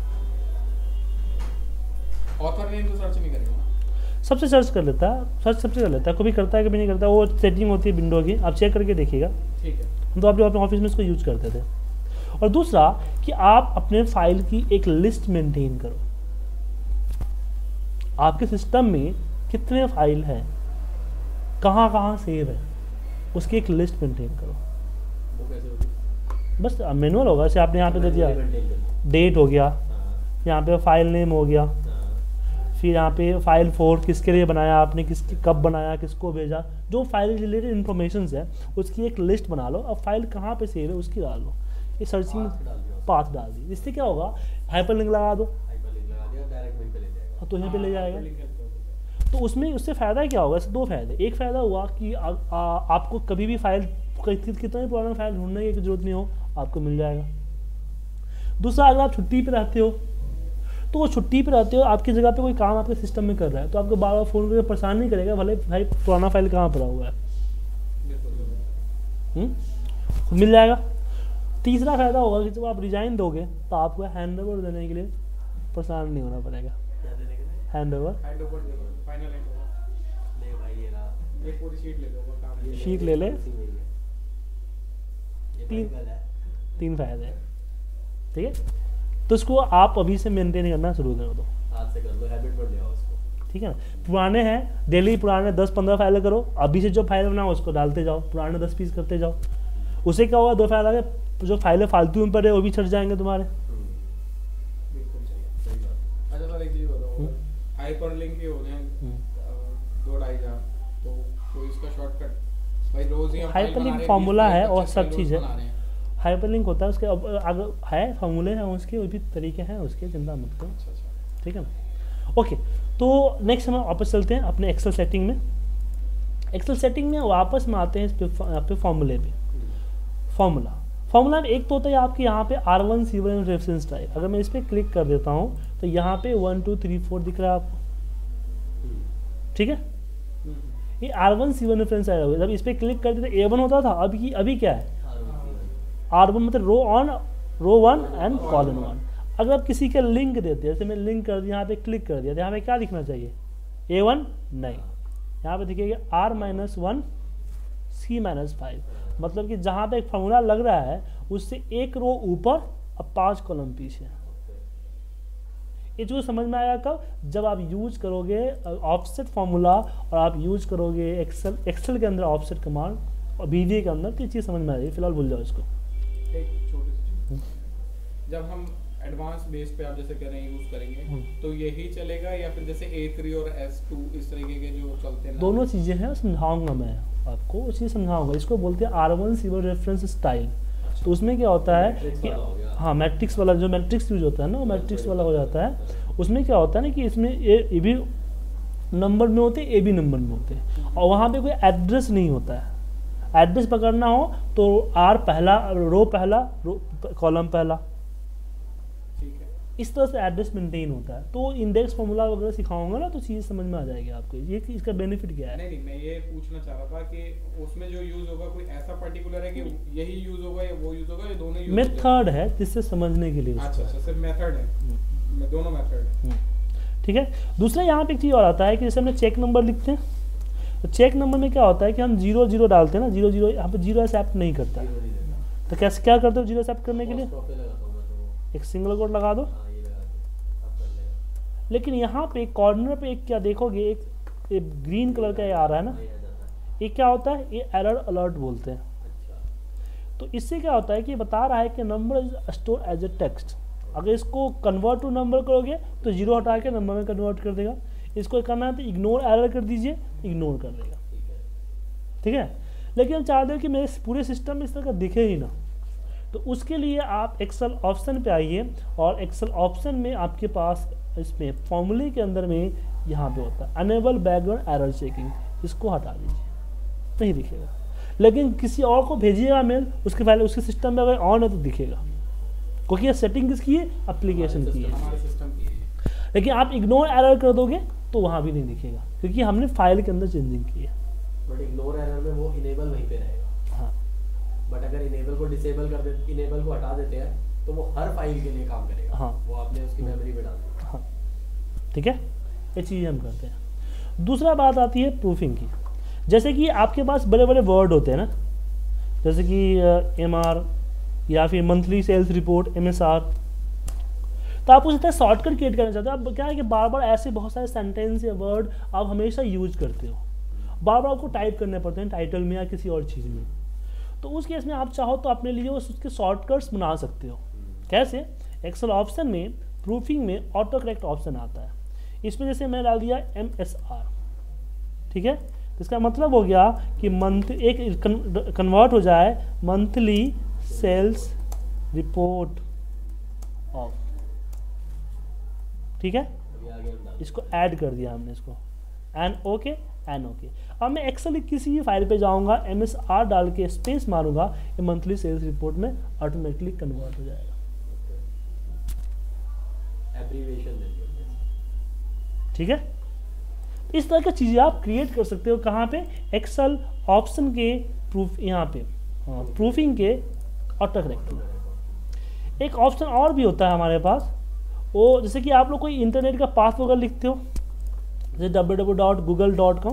ऑथर नेम तो सर्च नहीं करेगा ना? सबसे सर्च कर लेता है, सर्च सबसे कर लेता है, कभी करता है कभी नहीं करता, वो सेटिंग होती है विंडो की, आप चेक करके देखिएगा। ठीक है। हम तो अपने ऑफिस में इसको यूज करते थे। और दूसरा कि आप अपने फाइल की एक लिस्ट मेंटेन करो, आपके सिस्टम में कितने फाइल हैं, कहाँ कहाँ सेव है, उसकी एक लिस्ट मेंटेन करो। वो कैसे होगी? बस मैनुअल होगा, जैसे आपने यहाँ पे दे दिया डेट हो गया, यहाँ पे फाइल नेम हो गया, फिर यहाँ पे फाइल 4 किसके लिए बनाया आपने, किसके कब बनाया, किसको भेजा, जो फाइल रिलेटेड इन्फॉर्मेशन है उसकी एक लिस्ट बना लो। अब फाइल कहाँ पे सेव है उसकी डाल लो, ये सर्चिंग पाथ डाल दी। इससे क्या होगा, हाइपरलिंक लगा दो हाइपरलिंक लगा दिया, डायरेक्ट वहीं पे ले जाएगा। तो यहाँ पे ले जाएगा। लिंक है तो उसमें उससे फ़ायदा क्या होगा, इससे दो फायदे। एक फ़ायदा हुआ कि आपको कभी भी फाइल, कितना भी पुराना फाइल ढूंढने की जरूरत नहीं हो, आपको मिल जाएगा। दूसरा, अगर आप छुट्टी पे रहते हो तो वो छुट्टी पे रहते हो, आपकी जगह पे कोई काम आपके सिस्टम में कर रहा है तो आपको बार बार फ़ोन करके परेशान नहीं करेगा, भले भाई पुराना फाइल कहाँ पड़ा हुआ है, खुद मिल जाएगा। तीसरा फ़ायदा होगा कि जब आप रिजाइन दोगे तो आपको हैंड ओवर देने के लिए परेशान नहीं होना पड़ेगा। क्या देने के लिए? Hand over, final hand over ले भाई, ये रहा, ये पूरी शीट ले लो, वो काम ये शीट ले ले। उसी में ही है। ये तीन- practical है। 3 फायदे हैं, ठीक है। तो इसको आप अभी से मेंटेन करना शुरू कर दो। आज से कर लो, हैबिट बन जाओ उसको। ठीक है ना। पुराने हैं, डेली पुराने 10-15 फाइलें करो, अभी से जो फाइल बनाओ उसको डालते जाओ, पुराने 10 पीस करते जाओ। उससे क्या होगा, 2 फाइल आगे जो फाइलें फालतू में पड़े वो भी छट जाएंगे तुम्हारे। बिल्कुल सही बात। अच्छा सर एक चीज बताओ, हाइपरलिंक ही होने हैं 2-2.5 हजार, तो कोई इसका शॉर्टकट भाई रोज ही हम हाइपरलिंक फार्मूला है और सब चीज़ है। हाइपरलिंक होता है उसके आगे है फार्मूले हैं उसके, वो भी तरीके हैं उसके, चिंता मत करो, ठीक है ना। ओके, तो नेक्स्ट हम वापस चलते हैं अपने एक्सेल सेटिंग में। एक्सेल सेटिंग में वापस में आते हैं इस पे फार्मूले पे। फार्मूला में एक तो होता है आपके यहाँ पे R1 C1 रेफरेंस टाइप। अगर मैं इस पर क्लिक कर देता हूँ तो यहाँ पे 1 2 3 4 दिख रहा है आपको, ठीक है। ये R1 C1 रेफरेंस टाइप, जब इस पर क्लिक करते तो A1 होता था, अभी क्या है R1, मतलब रो 1 एंड कॉलम 1। अगर आप किसी का लिंक देते हैं, जैसे मैं लिंक कर दिया, यहाँ पे क्लिक कर दिया, तो यहाँ पे क्या दिखना चाहिए, A1 नहीं, यहाँ पे दिखेगा R-1 C-5। मतलब कि जहाँ पे एक फार्मूला लग रहा है उससे एक रो ऊपर और 5 कॉलम पीछे। ये जो समझ में आएगा कब, जब आप यूज करोगे ऑफसेट फार्मूला और आप यूज करोगे एक्सेल के अंदर ऑफसेट कमांड और VBA के अंदर, तो ये चीज़ समझ में आ जाएगी। फिलहाल भूल जाओ इसको। एक छोटी सी चीज, जब हम एडवांस बेस पे आप जैसे कह रहे हैं यूज करेंगे तो यही चलेगा या फिर जैसे A3 और S2 इस तरीके के जो चलते हैं, दोनों चीज़ें हैं, समझाऊंगा मैं आपको, वो चीज़ समझाऊंगा। इसको बोलते हैं R1 C1 रेफरेंस स्टाइल। तो उसमें क्या होता है कि हाँ, मैट्रिक्स वाला, जो मैट्रिक्स यूज होता है ना, वो मैट्रिक्स वाला हो जाता है। उसमें क्या होता है ना कि इसमें ए भी नंबर में होते हैं, A भी नंबर में होते हैं, और वहाँ पे कोई एड्रेस नहीं होता है। एड्रेस पकड़ना हो तो R पहला, रो पहला, कॉलम पहला, इस तरह से एड्रेस मेंटेन होता है। तो इंडेक्स फार्मूला वगैरह सिखाऊंगा ना तो चीज़ समझ में आ जाएगी आपको, ये इसका बेनिफिट क्या है। नहीं, मैं ये पूछना चाह रहा था कि उसमें जो यूज होगा कोई ऐसा पर्टिकुलर है कि यही यूज होगा या वो यूज होगा या दोनों यूज? मेथड है जिससे समझने के लिए। अच्छा, सिर्फ मेथड है, दोनों मेथड है, ठीक है। दूसरा यहाँ पे एक चीज़ और आता है कि जैसे हमने चेक नंबर लिखते हैं, तो चेक नंबर में क्या होता है कि हम 0 डालते हैं ना, 0 यहाँ पे 0 एक्सेप्ट नहीं करता है। तो कैसे क्या करते हो 0 एक्सेप्ट करने के लिए, एक सिंगल कोट लगा दो। लेकिन यहाँ पे कॉर्नर पे एक क्या देखोगे, एक ग्रीन कलर का ये आ रहा है ना, ये क्या होता है, ये एरर अलर्ट बोलते हैं। तो इससे क्या होता है कि बता रहा है कि number is store as a text. अगर इसको कन्वर्ट टू नंबर करोगे तो 0 हटा के नंबर में कन्वर्ट कर देगा। इसको करना है तो इग्नोर एरर कर दीजिए, इग्नोर कर देगा, ठीक है। लेकिन हम चाहते हो कि मेरे पूरे सिस्टम में इस तरह का दिखे ही ना, तो उसके लिए आप एक्सेल ऑप्शन पे आइए, और एक्सेल ऑप्शन में आपके पास इसमें फॉर्मूले के अंदर में यहाँ पे होता है अनेबल बैकग्राउंड एरर चेकिंग। इसको हटा दीजिए, नहीं दिखेगा। लेकिन किसी और को भेजिएगा मेल, उसके पहले उसके सिस्टम में अगर ऑन है तो दिखेगा, क्योंकि ये सेटिंग किसकी है, एप्लीकेशन की है। लेकिन आप इग्नोर एरर कर दोगे तो वहाँ भी नहीं दिखेगा, क्योंकि हमने फाइल के अंदर चेंजिंग की है। बट इग्नोर एरर में वो इनेबल वहीं पे रहेगा। हाँ, बट अगर इनेबल को डिसेबल कर देते, इनेबल को हटा देते हैं तो वो हर फाइल के लिए काम करेगा। हाँ, वो आपने उसकी मेमोरी में डाल दी। हाँ, ठीक है, ये चीज़ हम करते हैं। दूसरा बात आती है प्रूफिंग की। जैसे कि आपके पास बड़े बड़े वर्ड होते हैं ना, जैसे कि MR या फिर मंथली सेल्स रिपोर्ट MSR, तो आप उससे शॉर्टकट क्रिएट करना चाहते हो। आप क्या है कि बार बार ऐसे बहुत सारे सेंटेंस या वर्ड आप हमेशा यूज करते हो, बार बार आपको टाइप करने पड़ते हैं टाइटल में या किसी और चीज़ में। तो उस केस में आप चाहो तो अपने लिए उसके शॉर्टकट्स बना सकते हो। कैसे, एक्सेल ऑप्शन में प्रूफिंग में ऑटो करेक्ट ऑप्शन आता है। इसमें जैसे मैं डाल दिया MSR, ठीक है, तो इसका मतलब हो गया कि मंथ एक कन्वर्ट हो जाए मंथली सेल्स रिपोर्ट ऑफ, ठीक है। इसको ऐड कर दिया हमने, इसको एन ओके। अब मैं एक्सेल किसी भी फाइल पे जाऊंगा, MSR डाल के स्पेस मारूंगा, ये मंथली सेल्स रिपोर्ट में ऑटोमेटिकली कन्वर्ट हो जाएगा। ठीक है, इस तरह की चीज़ें आप क्रिएट कर सकते हो। कहाँ पे, एक्सेल ऑप्शन के प्रूफ, यहाँ पे प्रूफिंग के ऑटो करेक्ट में। एक ऑप्शन और भी होता है हमारे पास, वो जैसे कि आप लोग कोई इंटरनेट का पाथ वगैरह लिखते हो, जैसे www.google.com,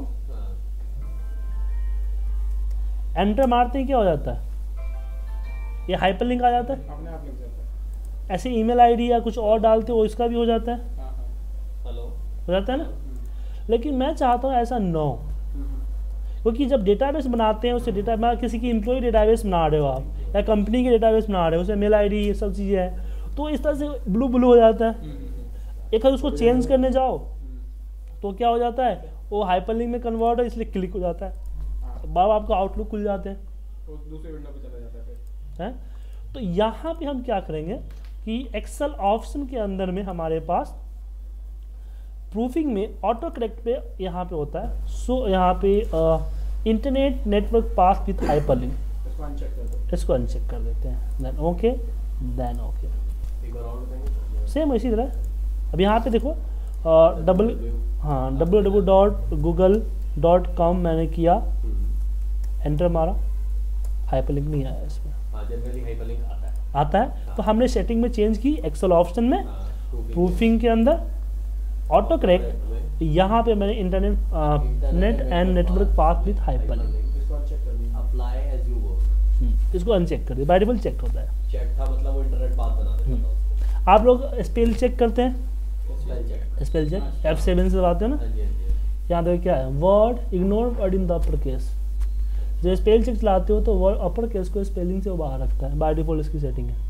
एंटर मारते ही क्या हो जाता है, ये हाइपरलिंक आ जाता है, अपने आप लिख जाता है। ऐसे ईमेल आईडी या कुछ और डालते हो इसका भी हो जाता है, हेलो हो जाता है ना। लेकिन मैं चाहता हूँ ऐसा ना हो, क्योंकि जब डेटाबेस बनाते हैं उससे डेटा किसी की एम्प्लॉय डेटाबेस बना रहे हो आप या कंपनी के डेटाबेस बना रहे हो, उसमें मेल आईडी ये सब चीज़ें हैं, तो इस तरह से ब्लू ब्लू हो जाता है। एक बार उसको चेंज करने जाओ तो क्या हो जाता है, वो हाइपरलिंक में कन्वर्ट है, इसलिए क्लिक हो जाता है, बाब आपका आउटलुक खुल जाते हैं, तो दूसरे विंडो पे चला जाता है फिर। हैं। तो यहाँ पे हम क्या करेंगे कि एक्सेल ऑप्शन के अंदर में हमारे पास प्रूफिंग में ऑटो करेक्ट पे यहाँ पे होता है, सो यहाँ पे internet network path with hyperlink, इसको अनचेक कर दो। इसको अनचेक कर देते हैं, देन ओके, देन ओके, एक बार और बताएंगे। सेम इसी तरह। अब यहाँ पे देखो www.google.com मैंने किया, एंटर मारा, हाइपरलिंक नहीं आया इसमें, जनरली हाइपरलिंक आता है। तो हमने सेटिंग में चेंज की एक्सेल ऑप्शन में, प्रूफिंग के अंदर ऑटो करेक्ट, यहाँ पे मैंने internet net and network path with hyperlink, इसको अनचेक कर दिया। अप्लाई एज यू वर्क, इसको अनचेक कर दिया, बाय डिफॉल्ट चेक होता है। चेक था मतलब वो इंटरनेट पाथ बना देता था उसको। आप लोग स्पेल चेक करते हैं, spell check. Spell check F7 से दबाते हो ना, हाँ जी, हाँ जी। यहाँ देखो क्या है, word ignore word in the upper case. जब स्पेल चेक चलाते हो तो वर्ड अपर केस को स्पेलिंग से वो बाहर रखता है, बाय डिफॉल्ट इसकी सेटिंग है,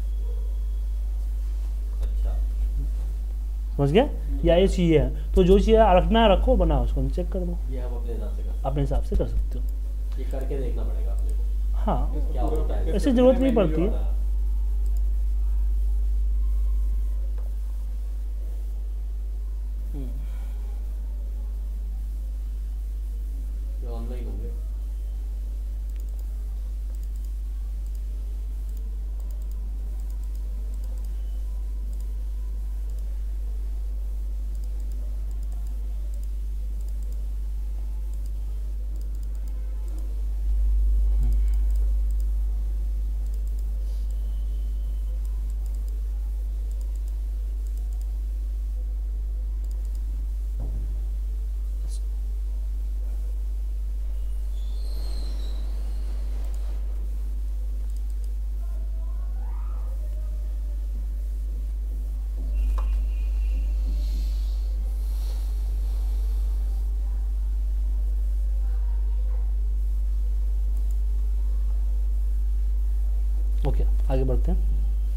अच्छा, समझ गया। या ये चाहिए है तो जो चीज़ रखना है रखो, बनाओ, उसको चेक कर दो, ये हम अपने हिसाब से कर अपने हिसाब से कर सकते हो। ये करके देखना पड़ेगा अपने को हाँ, क्या होता है। ऐसे जरूरत नहीं पड़ती है। ये ऑनलाइन होंगे। ओके, आगे बढ़ते हैं।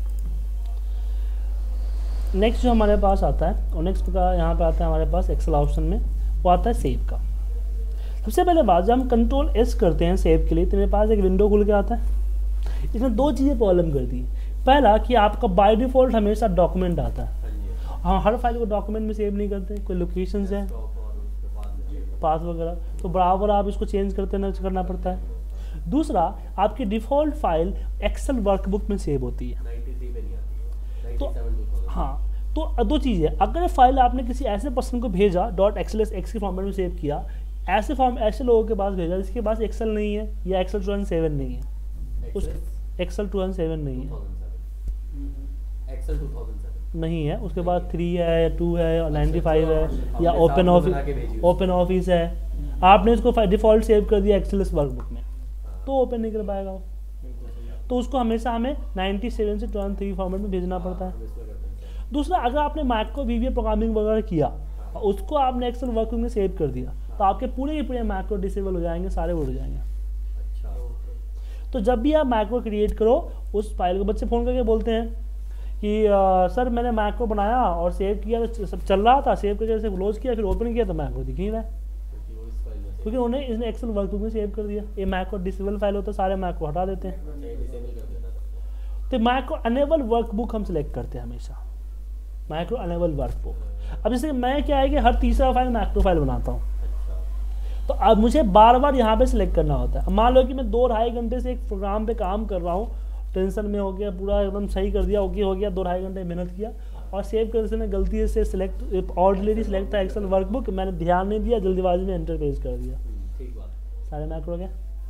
नेक्स्ट जो हमारे पास आता है, और नेक्स्ट का यहाँ पे आता है हमारे पास एक्सेल ऑप्शन में, वो आता है सेव का। सबसे पहले बात, जब हम कंट्रोल S करते हैं सेव के लिए, तो मेरे पास एक विंडो खुल के आता है। इसमें दो चीज़ें प्रॉब्लम करती है। पहला कि आपका बाय डिफ़ॉल्ट हमेशा डॉक्यूमेंट आता है, हाँ जी, हम हर फाइल को डॉक्यूमेंट में सेव नहीं करते, कोई लोकेशन है, टॉप और उसके बाद में पाथ वगैरह, तो बराबर आप इसको चेंज करना पड़ता है। दूसरा, आपकी डिफ़ॉल्ट फाइल एक्सेल वर्कबुक में सेव होती है। 93 पे नहीं आती है, तो 97 हाँ, तो दो चीज़ें, अगर फाइल आपने किसी ऐसे पर्सन को भेजा .xlsx के फॉर्मेट में सेव किया, ऐसे लोगों के पास भेजा जिसके पास एक्सेल नहीं है या एक्सेल 2007 नहीं है, उस एक्सेल 2007 नहीं है, एक्सेल 2007 नहीं है, उसके बाद 3 है या 2 है या 95 है या ओपन ऑफिस है, आपने उसको डिफ़ॉल्ट सेव कर दिया एक्सेल वर्कबुक में, तो ओपन नहीं कर पाएगा वो। तो उसको हमेशा हमें 97 से 2003 फॉर्मेट में भेजना पड़ता है। दूसरा, अगर आपने माइक्रो VBA प्रोग्रामिंग वगैरह किया और उसको आपने एक्सेल वर्कबुक में सेव कर दिया, तो आपके पूरे के पूरे माइक्रो डिसेबल हो जाएंगे, सारे उड़ जाएंगे। अच्छा, तो जब भी आप माइक्रो क्रिएट करो, उस फाइल को, बच्चे फ़ोन करके बोलते हैं कि सर मैंने माइक्रो बनाया और सेव किया, तो सब चल रहा था, सेव करके जैसे क्लोज किया, फिर ओपन किया तो माइक्रो दिख नहीं रहा है, क्योंकि वो इस फाइल में क्योंकि उन्हें इसने एक्सेल वर्कबुक में सेव कर दिया। ये माइक्रो डिसेबल फाइल होता है, सारे माइक्रो हटा देते हैं। डिसेबल कर देना था। तो माइक्रो अनेबल वर्कबुक हम सिलेक्ट करते हैं हमेशा, माइक्रो अनेबल वर्कबुक। अब जैसे मैं क्या है कि हर तीसरा फाइल माइक्रो फाइल बनाता हूँ, अच्छा, तो अब मुझे बार बार यहाँ पे सिलेक्ट करना होता है। अब मान लो कि मैं 2-2.5 घंटे से एक प्रोग्राम पे काम कर रहा हूँ, टेंशन में हो गया, पूरा एकदम सही कर दिया, ओके हो गया, 2-2.5 घंटे मेहनत किया, और सेव करने से मैं गलती से सिलेक्ट ऑलरेडी सिलेक्ट था एक्सेल वर्कबुक, मैंने ध्यान नहीं दिया, जल्दीबाजी में एंटर पेज कर दिया, ठीक बात है। सारे माइक्रो हो गया।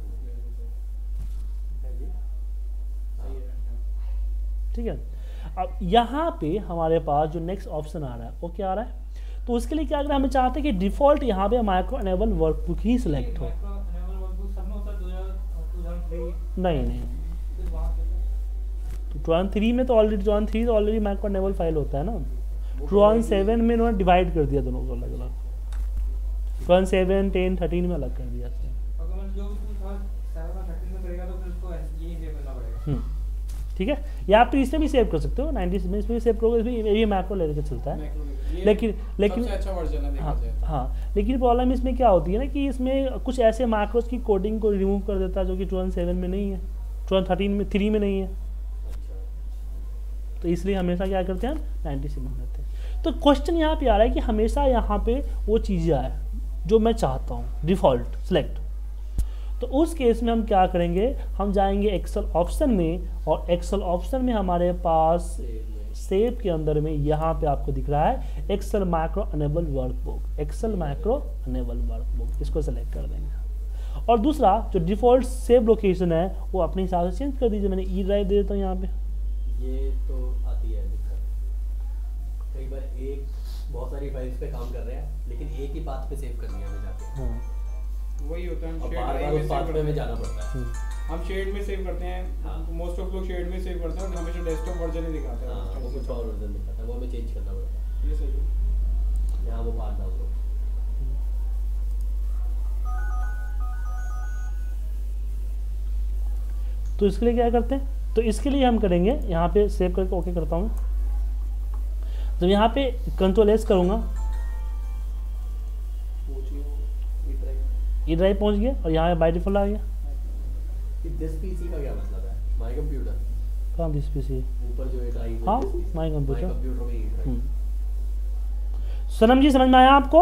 है जी, सही है। ठीक है। अब यहाँ पे हमारे पास जो नेक्स्ट ऑप्शन आ रहा है वो क्या आ रहा है, तो उसके लिए क्या करना, हमें चाहते हैं कि डिफ़ॉल्ट यहाँ पे माइक्रो अनेबल वर्कबुक ही सिलेक्ट हो। नहीं, तो 2003 में तो ऑलरेडी माइक्रो अनेबल फाइल होता है ना, 2007 में इन्होंने डिवाइड कर दिया दोनों को अलग अलग। 12, 7, 10, 13 में अलग कर दिया था। अगर मैं जो भी था 7 और 13 में करेगा तो फिर उसको यही सेव करना पड़ेगा। ठीक है, या आप तो इसमें भी सेव कर सकते हो 90 में, इसमें भी सेव करोगे, इसमें ये मैक्रो लेके चलता है। लेकिन सबसे अच्छा वर्जन है देखा जाए तो। हाँ, लेकिन प्रॉब्लम इसमें क्या होती है ना कि इसमें कुछ ऐसे मैक्रोस की कोडिंग को रिमूव कर देता है जो कि 2007 में नहीं है, 2013 में 3 में नहीं है। तो इसलिए हमेशा क्या करते हैं, 90 से बनाते हैं। तो क्वेश्चन यहाँ पे आ रहा है कि हमेशा यहाँ पे वो चीज़ें आए जो मैं चाहता हूँ, डिफ़ॉल्ट सेलेक्ट। तो उस केस में हम क्या करेंगे, हम जाएंगे एक्सेल ऑप्शन में, और एक्सेल ऑप्शन में हमारे पास सेव के अंदर में यहाँ पे आपको दिख रहा है excel macro enable workbook, excel macro enable workbook, इसको सेलेक्ट कर देंगे। और दूसरा जो डिफ़ॉल्ट सेव लोकेशन है वो अपने हिसाब से चेंज कर दीजिए। मैंने ई ड्राइव दे देता हूँ यहाँ पे। ये तो आती है दिक्कत, कई बार एक बहुत सारी फाइल्स पे काम कर रहे हैं लेकिन एक ही पाथ पे सेव करनी है हमें जाके। हाँ, वही होता है, हम शेड बार-बार उस पाथ पे हमें जाना पड़ता है। हम शेड में सेव करते हैं, मोस्ट ऑफ लोग शेड में सेव करते हैं और हमेशा डेस्कटॉप वर्जन ही दिखाते हैं। हाँ, वो कुछ और वर्जन दिखाता है, वो हमें चेंज करना पड़ता है। ये सही है। यहाँ वो पाथ डाल दो। तो इसके लिए क्या करते हैं, तो इसके लिए हम करेंगे यहाँ पे सेव करके ओके करता हूँ। जब यहाँ पे Ctrl+S करूँगा, ई ड्राइव पहुँच गया और यहाँ पे बाय डिफॉल्ट आ गया। दिस पीसी का क्या मतलब है? माय कंप्यूटर कहाँ दिस पीसी? ऊपर जो ड्राइव है, हाँ, this PC? My computer. My computer में ये ड्राइव। सनम जी समझ में आया आपको?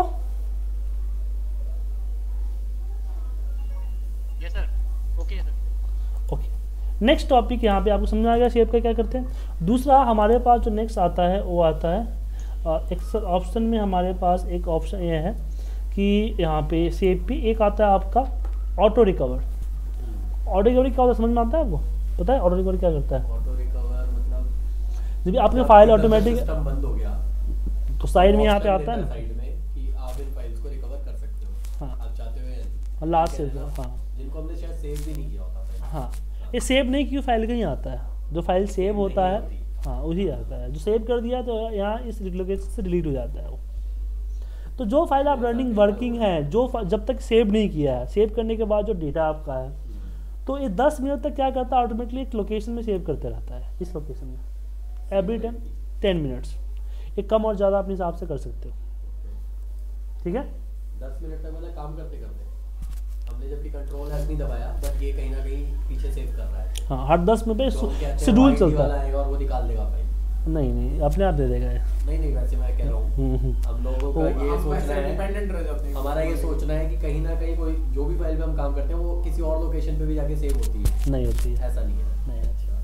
Yes sir, okay sir. Okay, next topic यहाँ पे आपको समझ में आ गया सेव का क्या करते हैं। दूसरा हमारे पास जो नेक्स्ट आता है वो आता है एक्सेल ऑप्शन में। हमारे पास एक ऑप्शन ये है कि यहाँ पे सेव पे एक आता है आपका ऑटो रिकवर। ऑटो रिकवरी क्या होता है, समझ में आता है आपको? पता है ऑटो रिकवरी क्या करता है? ऑटो रिकवर मतलब जब आपके फाइल ऑटोमेटिक सिस्टम बंद हो गया तो साइड में यहाँ पे ऑप्शन आता है देता ना, साइड में कि आप इन फाइल्स को रिकवर कर सकते हो। हाँ। आप चाहते हो लास्ट से, ठीक है ना? हाँ जिनको हमने शायद सेव भी नहीं किया होता पहले। हाँ, ये सेव नहीं की फाइल का ही आता है। जो फाइल सेव होता है नहीं हाँ वही आता है। जो सेव कर दिया तो यहाँ इस लोकेशन से डिलीट हो जाता है वो। तो जो फाइल आप रनिंग वर्किंग है, जो जब तक सेव नहीं किया है, सेव करने के बाद जो डेटा आपका है तो ये 10 मिनट तक क्या करता है, ऑटोमेटिकली एक लोकेशन में सेव करते रहता है। इस लोकेशन में एवरी टाइम 10 मिनट्स, ये कम और ज़्यादा अपने हिसाब से कर सकते हो। ठीक है, 10 मिनट तक मतलब काम करते करते हमने जबकि कंट्रोल एस नहीं दबाया, बट ये कहीं ना कहीं पीछे सेव कर रहा है। हाँ, हर 10 मिनट पे तो हम कहते हैं शेड्यूल ID चलता वाला है। आएगा और वो निकाल देगा फाइल। नहीं अपने आप दे देगा ये। नहीं वैसे मैं कह रहा हूँ हम लोगों का ये हम सोचना वैसे है, डिपेंडेंट रह जाते हैं। हमारा ये सोचना है कि कहीं ना कहीं कोई जो भी फाइल पे हम काम करते हैं वो किसी और लोकेशन पे भी जाके सेव होती है। नहीं होती है, ऐसा नहीं है। नहीं। अच्छा।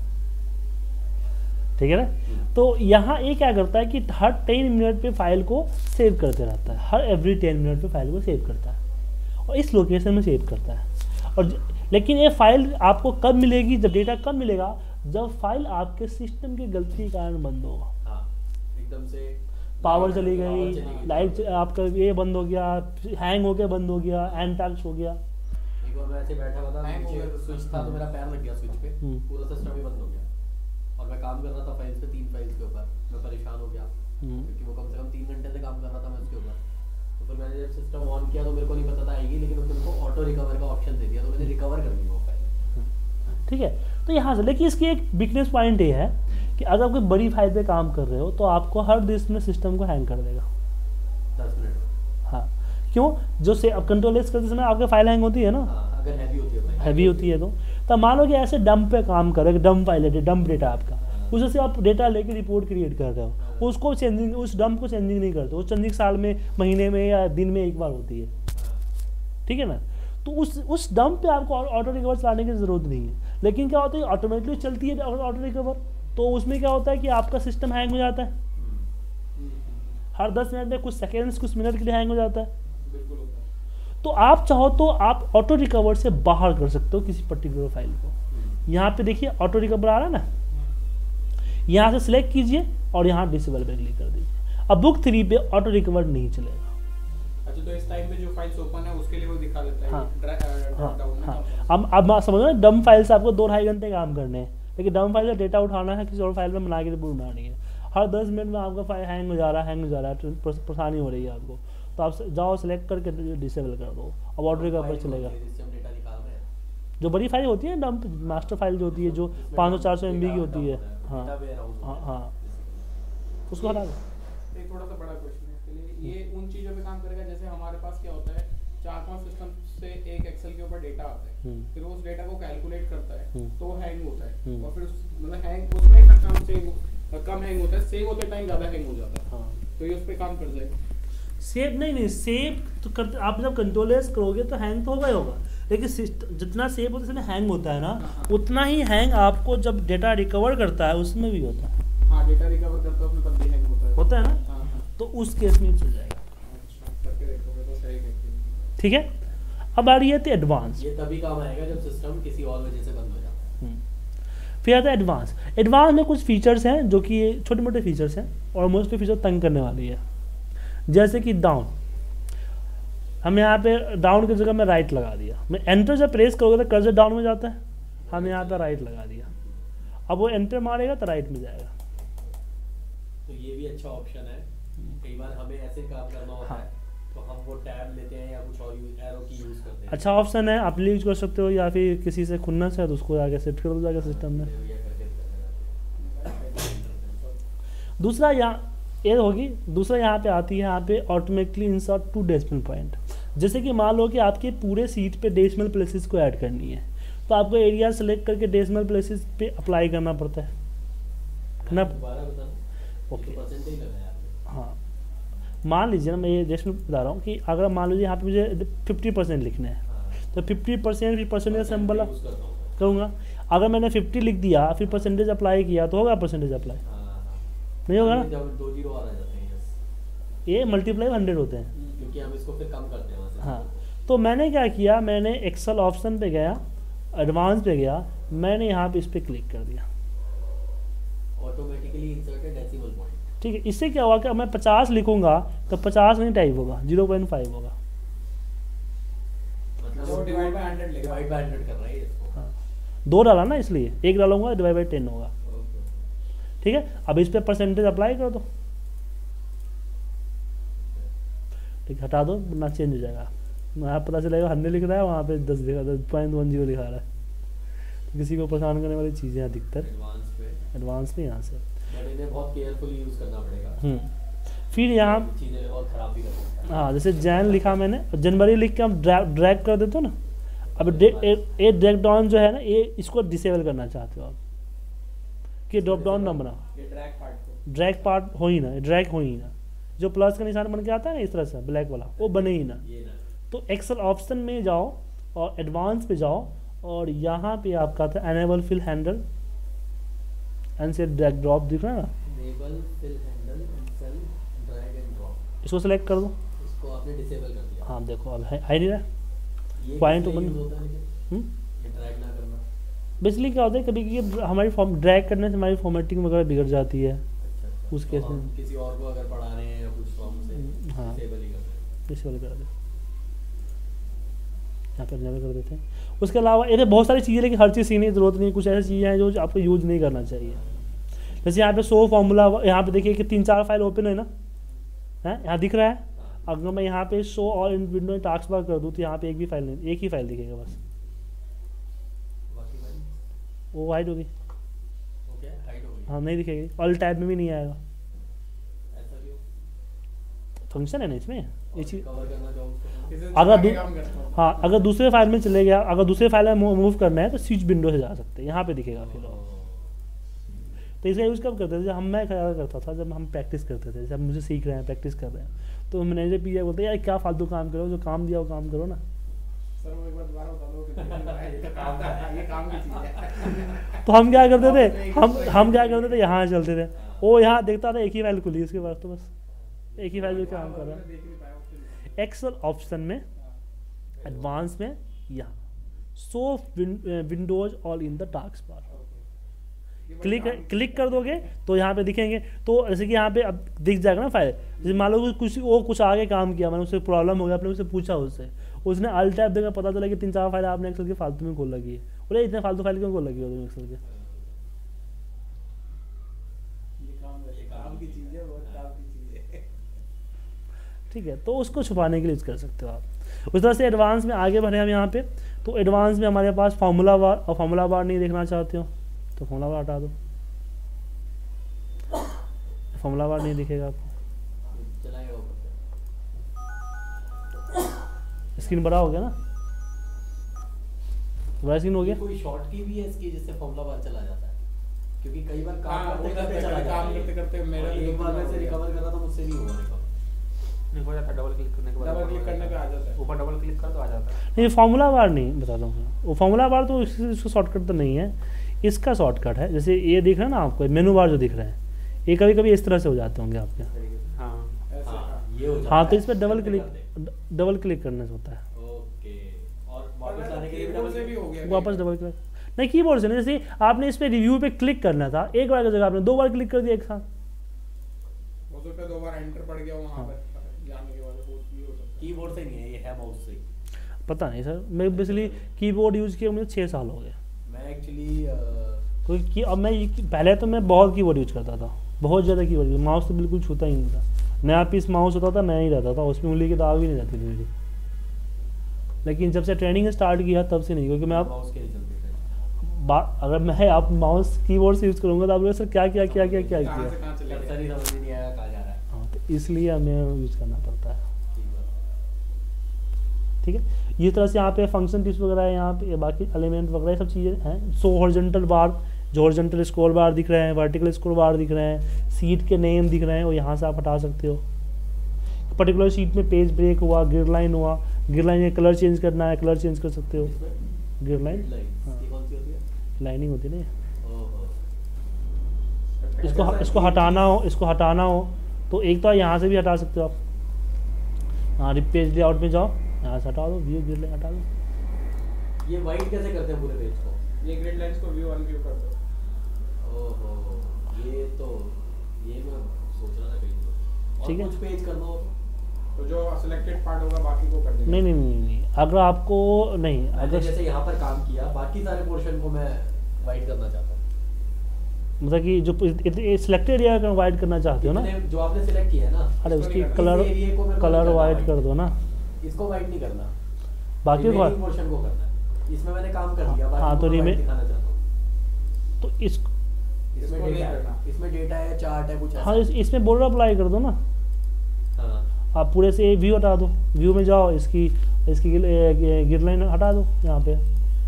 ठीक है ना। तो यहाँ ये क्या करता है कि हर 10 मिनट पे फाइल को सेव करते रहता है, हर एवरी 10 मिनट पे फाइल को सेव करता है और इस लोकेशन में सेव करता है। और लेकिन ये फाइल आपको कब मिलेगी, जब डेटा कब मिलेगा, जब फाइल आपके सिस्टम की गलती के कारण बंद होगा। हाँ, एकदम से पावर चली गई, लाइट आपका ये बंद हो गया, हैंग हो गया, बंद हो गया, एनटैक्स हो गया। एक बार मैं ऐसे बैठा हुआ था, Hang हो नीचे गया तो स्विच था तो मेरा पैर लग गया स्विच पे, पूरा सिस्टम ही बंद हो गया। और मैं काम कर रहा था फाइल्स पे, 3 फाइल्स के ऊपर। मैं परेशान हो गया क्योंकि वो कम से कम 3 घंटे से काम कर रहा था मैं उसके ऊपर। तो फिर मैंने जब सिस्टम ऑन किया तो मेरे को नहीं पता था आएगी, लेकिन उसने मेरे को ऑटो रिकवर का ऑप्शन दे दिया तो मैंने रिकवर कर ली वो फाइल। ठीक है, तो यहाँ से लेकिन इसकी एक वीकनेस पॉइंट ये है कि अगर आप कोई बड़ी फाइल पे काम कर रहे हो तो आपको हर दिस में सिस्टम को हैंग कर देगा। 10 मिनट। हाँ, क्यों? जो से अब कंट्रोल-S करते समय आपकी फाइल हैंग होती है ना, हाँ, अगर हैवी होती है फाइल। हैवी होती है तो मान लो कि ऐसे डंप पे काम कर रहे हो, डंप फाइल है, डंप डेटा आपका, उससे से आप डेटा लेके रिपोर्ट क्रिएट कर रहे हो, उसको चेंजिंग, उस डंप को चेंजिंग नहीं करते, वो चेंजिंग साल में, महीने में या दिन में एक बार होती है। ठीक है ना। तो उस डंप पे आपको ऑटो रिकवर चलाने की ज़रूरत नहीं है। लेकिन क्या होता है, ऑटोमेटिकली चलती है ऑटो रिकवर, तो उसमें क्या होता है कि आपका सिस्टम हैंग हो जाता है, हर 10 मिनट में कुछ सेकेंड्स, कुछ मिनट के लिए हैंग हो जाता है। बिल्कुल होता है। तो आप चाहो तो आप ऑटो रिकवर से बाहर कर सकते हो किसी पर्टिकुलर फाइल को। यहाँ पे देखिए ऑटो रिकवर आ रहा है ना, यहाँ से सिलेक्ट कीजिए और यहाँ डिसेबल पे क्लिक कर दीजिए। अब बुक 3 पे ऑटो रिकवर नहीं चलेगा। अच्छा, तो इस टाइप में जो फाइल्स ओपन है उसके लिए वो दिखा देता है। हाँ। ड्रॉप डाउन में हाँ, अब समझो ना, डम फाइल से आपको 2-2.5 घंटे काम करने हैं, लेकिन डम फाइल से डेटा उठाना है, किसी और फाइल में बना के रिपोर्ट बनानी है। हर 10 मिनट में आपका फाइल हैंग हो जा रहा है, परेशानी हो रही है आपको, तो आप जाओ सेलेक्ट करके डिसेबल कर दो, अब ऑर्डर का ऊपर चलेगा। जो बड़ी फाइल होती है डंप मास्टर फाइल जो होती है जो 500-400 MB की होती है, हाँ हाँ हाँ, उसको हटा दो। एक थोड़ा सा बड़ा क्वेश्चन है इसके लिए, ये उन चीज़ों पे काम करेगा जैसे हमारे पास क्या होता है 4-5 सिस्टम से एक एक्सेल के ऊपर डेटा आता है, फिर उस डेटा को कैलकुलेट करता है तो हैंग होता है, और फिर मतलब हैंग उसमें का काम कम हैंग होता है, सेव होते टाइम ज़्यादा हैंग हो जाता है, तो ये उस पर काम कर जाएगा। सेव नहीं सेव तो कर, आप जब कंट्रोल एस करोगे तो हैंग तो होगा ही होगा, लेकिन जितना सेव होता है हैंग होता है ना, उतना ही हैंग आपको जब डेटा रिकवर करता है उसमें भी होता है। हाँ, डेटा रिकवर करता है उसमें तब भी हैंग होता है ना, तो उस केस में चल जाएगा। ठीक है, अब आ रही है एडवांस। ये तभी काम आएगा जब सिस्टम किसी और वजह से बंद हो जाता है। फिर आता है एडवांस। एडवांस में कुछ फीचर्स हैं जो कि छोटे मोटे फीचर्स हैं और मोस्ट फीचर तंग करने वाली है, जैसे कि डाउन। हम यहाँ पे डाउन की जगह में राइट लगा दिया, मैं एंटर जब प्रेस करोगे तो कर्सर डाउन में जाता है, हम यहाँ पे राइट लगा दिया, अब वो एंटर मारेगा तो राइट में जाएगा। तो ये भी अच्छा ऑप्शन है, कई बार हमें ऐसे काम करना होता है तो हम वो टैब लेते हैं या कुछ और एरो की यूज करते हैं। अच्छा ऑप्शन है, आप यूज कर सकते हो, या फिर किसी से खुलना से तो उसको आगे शिफ्ट कर दो जाएगा सिस्टम में। दूसरा यहाँ ये होगी, दूसरा यहाँ पे आती है, यहाँ पे ऑटोमेटिकली इंसर्ट 2 डेसिमल पॉइंट। जैसे कि मान लो कि आपके पूरे सीट पे डेसिमल प्लेसेस को ऐड करनी है, तो आपको एरिया सेलेक्ट करके डेसिमल प्लेसेस पे अप्लाई करना पड़ता है ना। ओके हाँ, मान लीजिए ना, मैं ये डेसिमल बता रहा हूँ कि अगर मान लीजिए यहाँ पे मुझे 50% लिखना है, तो 50% फिर परसेंटेज सिंबल करूँगा। अगर मैंने 50 लिख दिया फिर परसेंटेज अप्लाई किया तो होगा परसेंटेज अप्लाई, नहीं होगा ना, जब 2 जीरो आ जाते हैं ये मल्टीप्लाई 100 होते हैं, क्योंकि हम इसको फिर कम करते हैं वहाँ से। हाँ, तो मैंने क्या किया, मैंने एक्सेल ऑप्शन पे गया, एडवांस पे गया, मैंने यहाँ पे इस पर क्लिक कर दिया, ऑटोमेटिकली इंसर्टेड डेसिमल पॉइंट। ठीक है। इससे क्या होगा कि मैं 50 लिखूंगा तो 50 नहीं टाइप होगा, 0.5 होगा, मतलब वो डिवाइड बाय 100 कर रहा है इसको। हाँ, 2 डाला ना इसलिए 1 डालूंगा डिवाइड बाई 10 होगा। ठीक है, अब इस पे परसेंटेज अप्लाई कर दो, ठीक, हटा दो ना चेंज हो जाएगा, वहाँ पता चलेगा 100 लिख रहा है, वहाँ पे 10 लिखा 10.10 लिखा रहा है, तो किसी को परेशान करने वाली चीज़ें अधिकतर एडवांस पे यहाँ से, बट इन्हें बहुत केयरफुली यूज करना पड़ेगा। फिर यहाँ चीजें और खराब भी कर सकते हैं। हाँ, जैसे जैन लिखा मैंने, जनवरी लिख के हम ड्रैग कर देते हो ना, अब ये ड्रैग डाउन जो है ना, ये इसको डिसेबल करना चाहते हो आप कि ड्रॉप डाउन ना बना, ड्रैग पार्ट हो ही ना, ड्रैग हो ही ना, जो प्लस का निशान बन के आता है ना इस तरह से ब्लैक वाला, वो बने ही ना। तो एक्सेल ऑप्शन में जाओ और एडवांस पे जाओ, और यहाँ पे आपका था एनेबल फिल हैंडल एंड से ड्रैग ड्रॉप, दिख रहा है ना, enable fill handle and cell drag and drop, इसको सेलेक्ट कर दो, इसको आपने डिसेबल कर दिया। हाँ देखो अब है नहीं रहा, ये पॉइंट किसमें ओपन, यूज होता है लेकिन ये ड्रैग ना करना। बेसिकली क्या होता है, कभी कभी हमारी ड्रैग करने से हमारी फॉर्मेटिंग वगैरह बिगड़ जाती है, अच्छा, उस केस में किसी और को अगर पढ़ा रहे हैं या कुछ फॉर्म से हाँ डिसेबल ही कर रहे हैं। डिसेबल कर दे, यहाँ पर एनेबल कर देते हैं। उसके अलावा ये बहुत सारी चीज़ें, लेकिन हर चीज़ सीखने की जरूरत नहीं, कुछ ऐसी चीज़ें हैं जो आपको यूज नहीं करना चाहिए। जैसे यहाँ पे शो फॉर्मूला, यहाँ पे देखिए कि 3-4 फाइल ओपन है ना, है यहाँ दिख रहा है, अगर मैं यहाँ पे शो और इन विंडो में टास्क बार कर दूँ तो यहाँ पे एक भी फाइल नहीं, एक ही फाइल दिखेगा बस, वो वाइट होगी, हाँ नहीं दिखेगी, ऑल टैब में भी नहीं आएगा, फंक्शन है ना इसमें ये चीज़। हाँ, अगर दूसरे फाइल में चले गया, अगर दूसरे फाइल में मूव करना है तो स्विच विंडो से जा सकते हैं, यहाँ पे दिखेगा फिर। तो इसका यूज़ कब करते थे, मैं ख्याल करता था जब हम प्रैक्टिस करते थे, जब मुझे सीख रहे हैं प्रैक्टिस कर रहे हैं, तो मैनेजर भी बोलते यार क्या फालतू काम करो, जो काम दिया वो काम करो ना। सर वो एक बार दोबारा बता दो कि ये काम की चीज़ है। तो हम क्या करते थे, हम क्या करते थे, यहाँ चलते थे, वो यहाँ देखता था एक ही फाइल खुली, उसके बाद तो बस एक ही फाइल जो काम कर रहा है। एक्सेल ऑप्शन में एडवांस में यहाँ show windows all in the task bar, click कर दोगे तो यहाँ पे दिखेंगे। तो जैसे कि यहाँ पे अब दिख जाएगा ना फाइल, जैसे मान लो कुछ आगे काम किया, मैंने उससे प्रॉब्लम हो गया, अपने उससे पूछा, उसने अल्ट टैब देगा, पता चला कि 3-4 फाइल आपने एक्सेल के फालतू में खोल लगी है, बोले इतने फालतू फाइल क्यों खोल लगी हो तुम एक्सेल के। ठीक है, तो उसको छुपाने के लिए यूज़ कर सकते हो आप। उस तरह से एडवांस में आगे बढ़े हम यहाँ पे, तो एडवांस में हमारे पास फार्मूला बार, और फार्मूला बार नहीं देखना चाहते हो तो फार्मूला बार हटा दो, फार्मूला बार नहीं दिखेगा आपको। स्क्रीन बड़ा हो गया ना, बड़ा स्क्रीन हो गया। कोई शॉर्ट की भी है इसकी जिससे फार्मूला बार चला जाता है, क्योंकि कई बार काम हाँ, करते करते चला जाता काम है। करते करते मेरा एक बार मैं से रिकवर कर रहा था, मुझसे नहीं हुआ रिकवर। नहीं हो जाता, डबल क्लिक करने के बाद, डबल क्लिक करने पे आ जाता है। ऊपर डबल क्लिक कर तो आ जाता है। नहीं फार्मूला बार नहीं बताता हूँ, वो फार्मूला बार तो इसका शॉर्टकट तो नहीं है, इसका शॉर्टकट है। जैसे ये दिख रहा है ना आपको, मेनू बार जो दिख रहा है, ये कभी कभी इस तरह से हो जाते होंगे आपके। हाँ ऐसे ये हो जाता हाँ, तो है। इस पर डबल करते। डबल क्लिक करने से होता है। ओके, और वापस और आने के लिए भी कीबोर्ड डबल से भी हो गया। वापस डबल क्लिक नहीं, कीबोर्ड से नहीं। जैसे आपने इस पे रिव्यू पे क्लिक करना था, एक बार की जगह आपने 2 बार क्लिक कर दिया एक साथ। हो सकता है 2 बार एंटर पड़ गया वहाँ पर जाने के बाद, वो भी हो सकता है। कीबोर्ड से नहीं है, ये है माउस से। पता नहीं सर, मैं बेसिकली कीबोर्ड यूज़ किया मुझे 6 साल हो गए। मैं एक्चुअली क्योंकि अब मैं पहले तो मैं बहुत कीबोर्ड यूज करता था, बहुत ज़्यादा कीबोर्ड, माउस तो बिल्कुल छूता ही नहीं था। नया पीस माउस होता था, नया ही रहता था, उसमें उंगली की दाग भी नहीं जाती थी मेरी। लेकिन जब से ट्रेनिंग स्टार्ट किया तब से नहीं, क्योंकि मैं अब माउस के लिए चलते थे। अगर मैं आप माउस कीबोर्ड से यूज़ करूँगा तो आप लोग सर क्या किया कहाँ से किया। कहाँ चले कर्सर गए। ही समझ में नहीं आया कहाँ जा रहा है। हाँ, तो इसलिए हमें यूज़ करना पड़ता है। ठीक बात। ठीक है, ये तरह से यहाँ पे फंक्शन टिप्स वगैरह है, यहाँ पे बाकी एलिमेंट वगैरह सब चीज़ें हैं। सो हॉरिजॉन्टल बार, जो हॉरिजॉन्टल स्क्रॉल बार दिख रहे हैं, वर्टिकल स्क्रॉल बार दिख रहे हैं, सीट के नेम दिख रहे हैं, और यहाँ से आप हटा सकते हो। पर्टिकुलर शीट में पेज ब्रेक हुआ, ग्रिड लाइन हुआ, ग्रिड लाइन का कलर चेंज करना है, कलर चेंज कर सकते हो। ग्रिड लाइन ये कौन सी होती है? लाइनिंग होती है ना, ओहो। इसको हटाना हो तो एक तो यहाँ से भी हटा सकते हो आप। हाँ, पेज लेआउट में जाओ, यहाँ से हटा दो, व्यू ग्रिड लाइन हटा दो। ये वाइट कैसे करते हैं पूरे पेज को? ये ग्रिड लाइंस को व्यू अनव्यू कर दो। ओहो, ये मैं सोच रहा था कहीं तो। ठीक है। और कुछ पेज करना हो तो जो सिलेक्टेड पार्ट होगा बाकी को कर देंगे। नहीं, अगर आपको नहीं, मैंने अगर जैसे यहाँ पर काम किया, बाकी सारे पोर्शन को मैं वाइट करना चाहता हूँ। मतलब कि जो सिलेक्टेड एरिया का वाइट करना चाहते हो ना, इतने जो आपने सिलेक्ट किया है ना, अरे इसको उसकी नहीं करना। इस area को मेरे को कलर नहीं करना वाइट white। कर दो ना, इसको वाइट नहीं करना, बाकी को रिमेनिंग पोर्शन को करना है। इसमें मैंने काम कर दिया, हाँ, बाकी तो को मैं रिमे- white दिखाना चाहता हूँ। तो इसको इसमें नहीं डेटा करना। है, इसमें डेटा है, चार्ट है, कुछ हाँ, ऐसा। इसमें बॉर्डर अप्लाई कर दो ना। हाँ, आप पूरे से व्यू हटा दो, व्यू में जाओ, इसकी ग्रिड लाइन हटा दो यहाँ पे।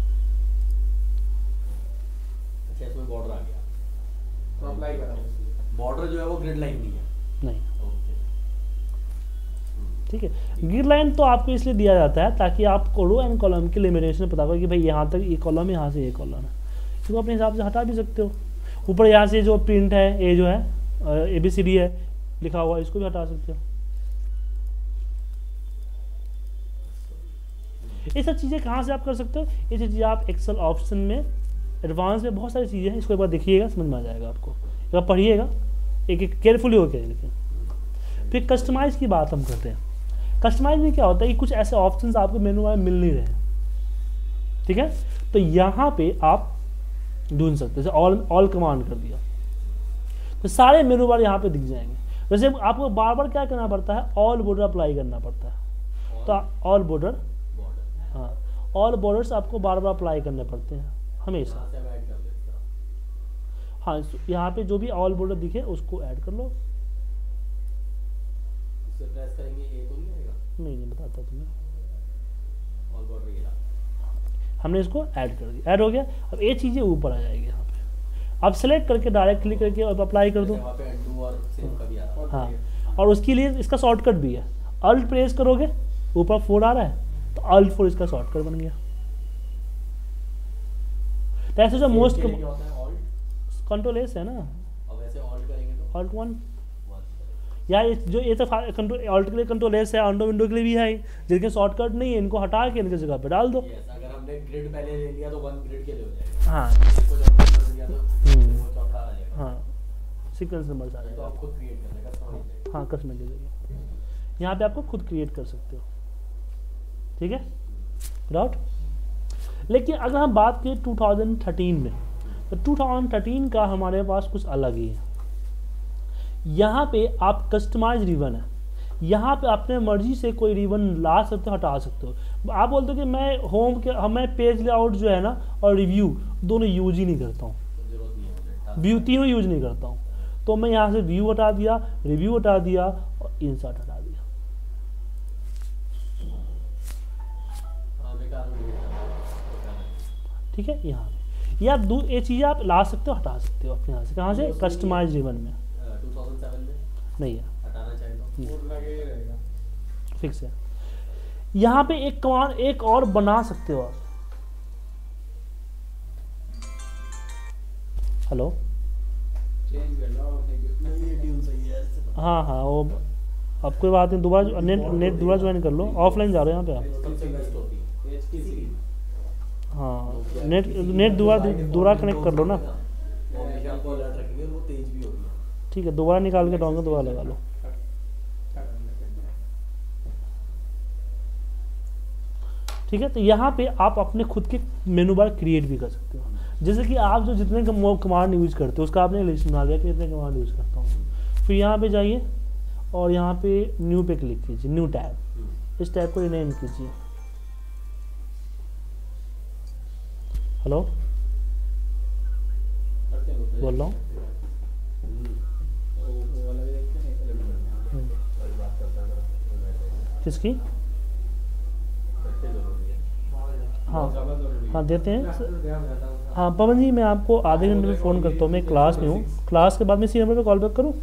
अच्छा, इसमें बॉर्डर आ गया। तो अप्लाई करा बॉर्डर जो है वो ग्रिड लाइन नहीं है। नहीं, ओके। ठीक है। ग्रिड लाइन तो आपको इसलिए दिया जाता है ताकि आप रो एंड कॉलम की लिमिटेशन पता करो कि भाई यहाँ तक ये कॉलम है, यहाँ से ये कॉलम है, इसको अपने हिसाब से हटा भी सकते हो। ऊपर यहाँ से जो प्रिंट है, ये जो है ABCD है लिखा हुआ, इसको भी हटा सकते हो। ये सब चीज़ें कहाँ से आप कर सकते हो? ये सब चीज़ें आप एक्सेल ऑप्शन में, एडवांस में बहुत सारी चीज़ें हैं, इसको एक बार देखिएगा, समझ में आ जाएगा आपको। एक बार पढ़िएगा, एक एक केयरफुली होकर। लेकिन फिर कस्टमाइज़ की बात हम करते हैं। कस्टमाइज में क्या होता है कि कुछ ऐसे ऑप्शंस आपको मेनू में मिल नहीं रहे, ठीक है? तो यहाँ पे आप ढूंढ सकते हैं। जैसे ऑल कमांड कर दिया तो सारे मेनू बार यहाँ पे दिख जाएंगे। वैसे आपको बार बार क्या करना पड़ता है? ऑल बॉर्डर अप्लाई करना पड़ता है। तो ऑल बॉर्डर, हाँ, ऑल बॉर्डर्स आपको बार बार अप्लाई करने पड़ते हैं हमेशा। यहाँ से मैं ऐड कर देता हूँ। हाँ, यहाँ पे जो भी ऑल बॉर्डर दिखे उसको ऐड कर लो। इससे प्रेस करेंगे ये तो नहीं आएगा? नहीं बताता तुम्हें, ऑल बॉर्डर ये रहा। हमने इसको ऐड कर दिया, ऐड हो गया। अब ये चीज़ें ऊपर आ जाएगी यहाँ पे। आप सेलेक्ट करके डायरेक्ट क्लिक करके अब अप्लाई कर दो। वहाँ पे undo और save का भी आ रहा है। हाँ, और उसके लिए इसका शॉर्टकट भी है। अल्ट प्रेस करोगे, ऊपर 4 आ रहा है तो अल्ट 4 इसका शॉर्टकट बन गया। तो ऐसे जो Save मोस्ट के लिए क्या होता है? Alt? कंट्रोल एस है ना, अब वैसे Alt करेंगे तो अल्ट 1 One करेंगे। या जो ये तो कंट्रोल ऑल्ट के लिए कंट्रोल एस है, अंडो विंडो के लिए भी है, जिनके शॉर्टकट नहीं है इनको हटा के इनके जगह पे डाल दो। Yes, अगर हमने ग्रिड पहले ले लिया तो 1 ग्रिड के लिए हो जाएगा। हाँ इसको जब हमने लिया तो वो चौथा आ जाएगा। हाँ, सीक्वेंस नंबर आ तो जाएगा। आप खुद क्रिएट करना है, कस्टमाइज है। हाँ, कस्टमर के जरिए यहाँ पे आपको खुद क्रिएट कर सकते हो, ठीक है, राउट। लेकिन अगर हम बात करें 2013 में, तो 2013 का हमारे पास कुछ अलग ही है। यहाँ पे आप कस्टमाइज रिबन है। यहाँ पे अपने मर्जी से कोई रिबन ला सकते हो, हटा सकते हो। आप बोलते हो कि मैं होम के मैं पेज लेआउट जो है ना और रिव्यू दोनों यूज ही नहीं करता हूँ, जरूरत नहीं है मुझे। व्यू तीनों यूज नहीं करता हूँ, तो मैं यहाँ से व्यू हटा दिया, रिव्यू हटा दिया और इंसर्ट हटा दिया। हाँ, बेकार में delete करना है। ठीक है, यहाँ पे या ये चीज़ें आप ला सकते हो, हटा सकते हो अपने यहाँ से। कहाँ से? उसमें कस्टमाइज रिबन में 2007 में नहीं है, हटाना चाहे तो कोड लगे ही रहेगा। फिक्स है। यहाँ पे एक कमांड एक और बना सकते हो आप। हेलो, चेंज कर लो और thank you। नहीं, ये ट्यून सही है ऐसे तो। हाँ हाँ, वो अब कोई बात नहीं, दोबारा नेट दोबारा ज्वाइन कर लो। ऑफलाइन जा रहे हो यहाँ पे आप? सबसे बेस्ट होती है HTC। हाँ, नेट दोबारा कनेक्ट कर लो ना। वो हमेशा आपको अलर्ट रखेंगे और वो तेज भी होगी। ठीक है, दोबारा निकाल के डाउनलोड दोबारा लगा लो। ठीक है, तो यहाँ पे आप अपने खुद के मेनू बार क्रिएट भी कर सकते हो। जैसे कि आप जो जितने कमांड यूज करते हो उसका आपने लिस्ट बना दिया कि इतने कमांड यूज करता हूँ। फिर यहाँ पे जाइए और यहाँ पे न्यू पे क्लिक कीजिए, न्यू टैब। इस टैब को रिनेम कीजिए। हेलो, बोल रहा हूँ। किसकी? हाँ हाँ, देते हैं। हाँ पवन जी, मैं आपको आधे घंटे में फ़ोन करता हूँ, मैं क्लास में हूँ। क्लास के बाद मैं इसी नंबर पे कॉल बैक करूँ?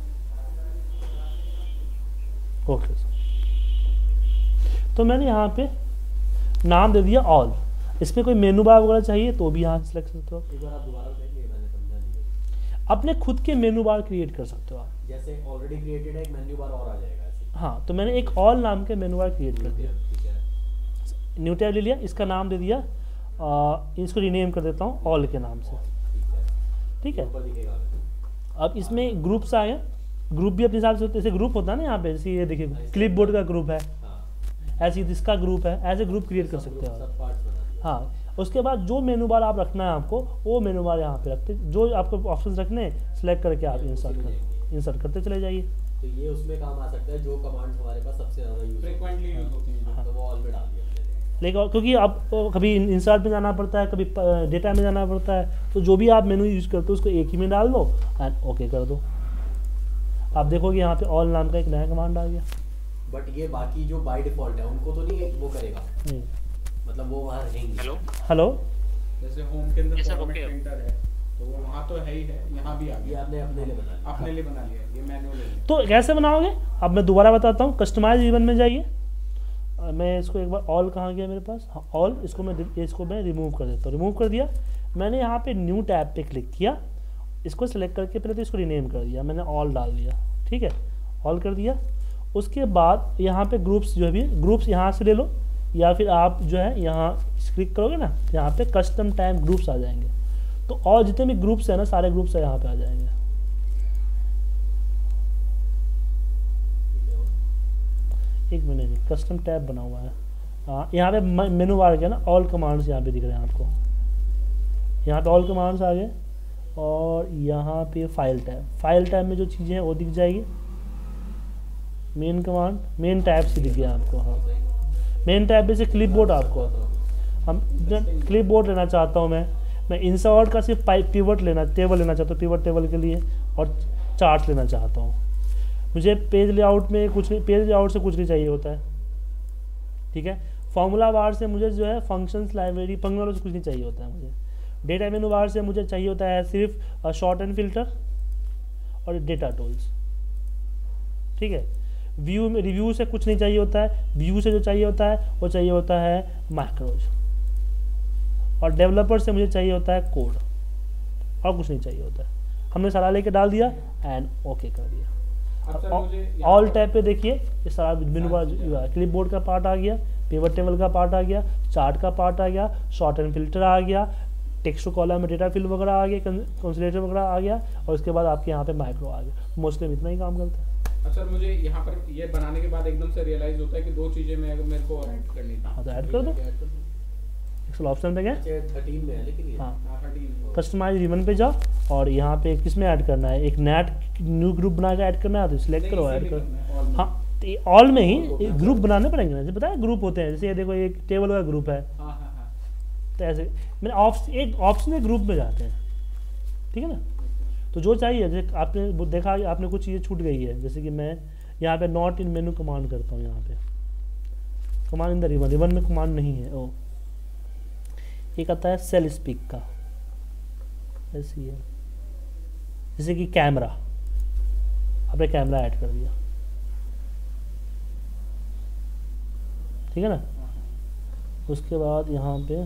Okay sir. तो मैंने यहाँ पे नाम दे दिया ऑल। इसमें कोई मेनू बार वगैरह चाहिए तो भी यहाँ से सिलेक्ट सकते हो। एक बार आप दोबारा कहेंगे, मैंने समझा नहीं। अपने खुद के मेनू बार क्रिएट कर सकते हो आप। जैसे ऑलरेडी क्रिएटेड है, एक मेन्यू बार और आ जाएगा ऐसे। हाँ, तो मैंने एक ऑल नाम के मेनू बार क्रिएट कर दिया। ठीक है, न्यू टैब ले लिया, इसका नाम दे दिया, इसको रीनेम कर देता हूँ ऑल के नाम से। ठीक है, ठीक है, ऊपर दिखेगा। अब इसमें ग्रुप्स आ गए। ग्रुप भी अपने हिसाब से होते हैं। जैसे ग्रुप होता है ना यहाँ पे, जैसे ये देखिए क्लिप बोर्ड का ग्रुप है, हाँ, ऐसे इसका ग्रुप है, ऐसे ग्रुप क्रिएट कर सकते हो आप। सब पार्ट्स बना दिए। हाँ, उसके बाद जो मेनू बार आप रखना है आपको, वो मेनू बार यहाँ पे रखते, जो आपको ऑप्शन रखने हैं सेलेक्ट करके आप इंसर्ट करते चले जाइए। तो ये उसमें काम आ सकता है जो कमांड्स हमारे पास सबसे ज़्यादा यूज फ्रीक्वेंटली यूज होती हैं। तो वो ऑल में डाल दिया हमने। लेकिन क्योंकि आप कभी इंसर्ट में जाना पड़ता है, कभी डेटा में जाना पड़ता है, तो जो भी आप मेनू यूज करते हो उसको एक ही में डाल दो एंड ओके कर दो। आप देखोगे यहाँ पे ऑल नाम का एक नया कमांड आ गया। बट ये बाकी जो बाय डिफॉल्ट है उनको तो नहीं वो करेगा, नहीं, मतलब वो वहाँ रहेंगे। हेलो हेलो, जैसे होम के अंदर Yes, sir, format okay. Printer है तो वो वहाँ तो है ही है, यहाँ भी आ ये गया। आपने अपने लिए बना लिया। अपने लिए बना लिया, ये मैनुअल है। तो कैसे बनाओगे अब मैं दोबारा बताता हूँ। कस्टमाइज इवन में जाइए, मैं इसको एक बार ऑल कहाँ गया मेरे पास, हाँ ऑल, इसको मैं रिमूव कर देता हूँ। रिमूव कर दिया मैंने, यहाँ पे न्यू टैब पे क्लिक किया, इसको सेलेक्ट करके पहले तो इसको रीनेम कर दिया, मैंने ऑल डाल दिया। ठीक है, ऑल कर दिया। उसके बाद यहाँ पे ग्रुप्स जो भी ग्रुप्स यहाँ से ले लो, या फिर आप जो है यहाँ क्लिक करोगे ना, यहाँ पे कस्टम टाइम ग्रुप्स आ जाएंगे। तो और जितने भी ग्रुप्स हैं ना, सारे ग्रुप्स यहाँ पे आ जाएंगे। एक मिनट, कस्टम टैब बना हुआ है। हाँ, यहाँ पे मेनू बार गया ना, ऑल कमांड्स यहाँ पे दिख रहे हैं आपको। यहाँ पे ऑल कमांड्स आ गए और यहाँ पे फाइल टैब में जो चीज़ें हैं वो दिख जाएगी। मेन कमांड मेन टैब से दिख गया आपको। हाँ, मेन टैब पे से क्लिप बोर्ड आपको, हम क्लिप बोर्ड लेना चाहता हूँ मैं इंसर्ट का सिर्फ पिवट टेबल लेना चाहता हूँ, पिवट टेबल के लिए, और चार्ट लेना चाहता हूँ। मुझे पेज लेआउट में कुछ नहीं, पेज लेआउट से कुछ नहीं चाहिए होता है। ठीक है, फॉर्मूला बार से मुझे जो है फंक्शंस लाइब्रेरी फंक्शनल से कुछ नहीं चाहिए होता है मुझे। डेटा मेनू बार से मुझे चाहिए होता है सिर्फ शॉर्ट एंड फिल्टर और डेटा टूल्स। ठीक है, व्यू में रिव्यू से कुछ नहीं चाहिए होता है। व्यू से जो चाहिए होता है वो चाहिए होता है मैक्रोज, और डेवलपर से मुझे चाहिए होता है कोड, और कुछ नहीं चाहिए होता है। हमने सारा लेके डाल दिया एंड ओके कर दिया। अब सर मुझे ऑल टैब पे देखिए, ये सारा मेनू बार क्लिप बोर्ड का पार्ट आ गया, पिवट टेबल का पार्ट आ गया, चार्ट का पार्ट आ गया, शॉर्ट एंड फिल्टर आ गया, टेक्स्ट टू कॉलम में डेटा फिल वगैरह आ गया, कंसोलिडेटर वगैरह आ गया, और उसके बाद आपके यहाँ पे माइक्रो आ गया। मोस्टली हम इतना ही काम करते हैं। अब सर मुझे यहाँ पर ये बनाने के बाद एकदम से रियलाइज होता है कि दो चीजें मेरे को ऐड करनी थी। हाँ, तो ऐड कर दो। एक्सेल ऑप्शन पे गए, 13 में है लेकिन ये हाँ, 13 कस्टमाइज रिबन पे जाओ और यहाँ पे किस में ऐड करना है, एक नेट न्यू ग्रुप बना के ऐड करना है, तो सिलेक्ट करो, ऐड करो। हाँ, ऑल में ही ग्रुप बनाने पड़ेंगे ना, जैसे पता है ग्रुप होते हैं, जैसे ये देखो एक टेबल का ग्रुप है, तो ऐसे मैंने एक ऑप्शनल ग्रुप में जाते हैं, ठीक है ना। तो जो चाहिए, जैसे आपने देखा आपने कुछ चीज़ें छूट गई है, जैसे कि मैं यहाँ पे नॉट इन मेनू कमांड करता हूँ, यहाँ पे कमांड इन द रिवन में कमांड नहीं है। ओ एक आता है सेल स्पीक का, ऐसी है, जैसे कि कैमरा, आपने कैमरा ऐड कर दिया, ठीक है ना। उसके बाद यहाँ पे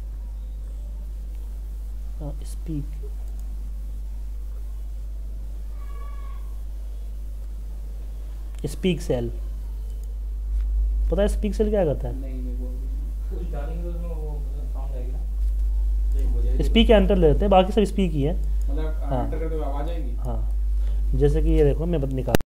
स्पीक सेल, पता है स्पीक सेल क्या करता है? स्पीक एंटर लेते हैं, बाकी सब स्पीक ही है। मतलब एंटर करते हुए आवाज आएगी। हाँ, जैसे कि ये देखो मैं निकाल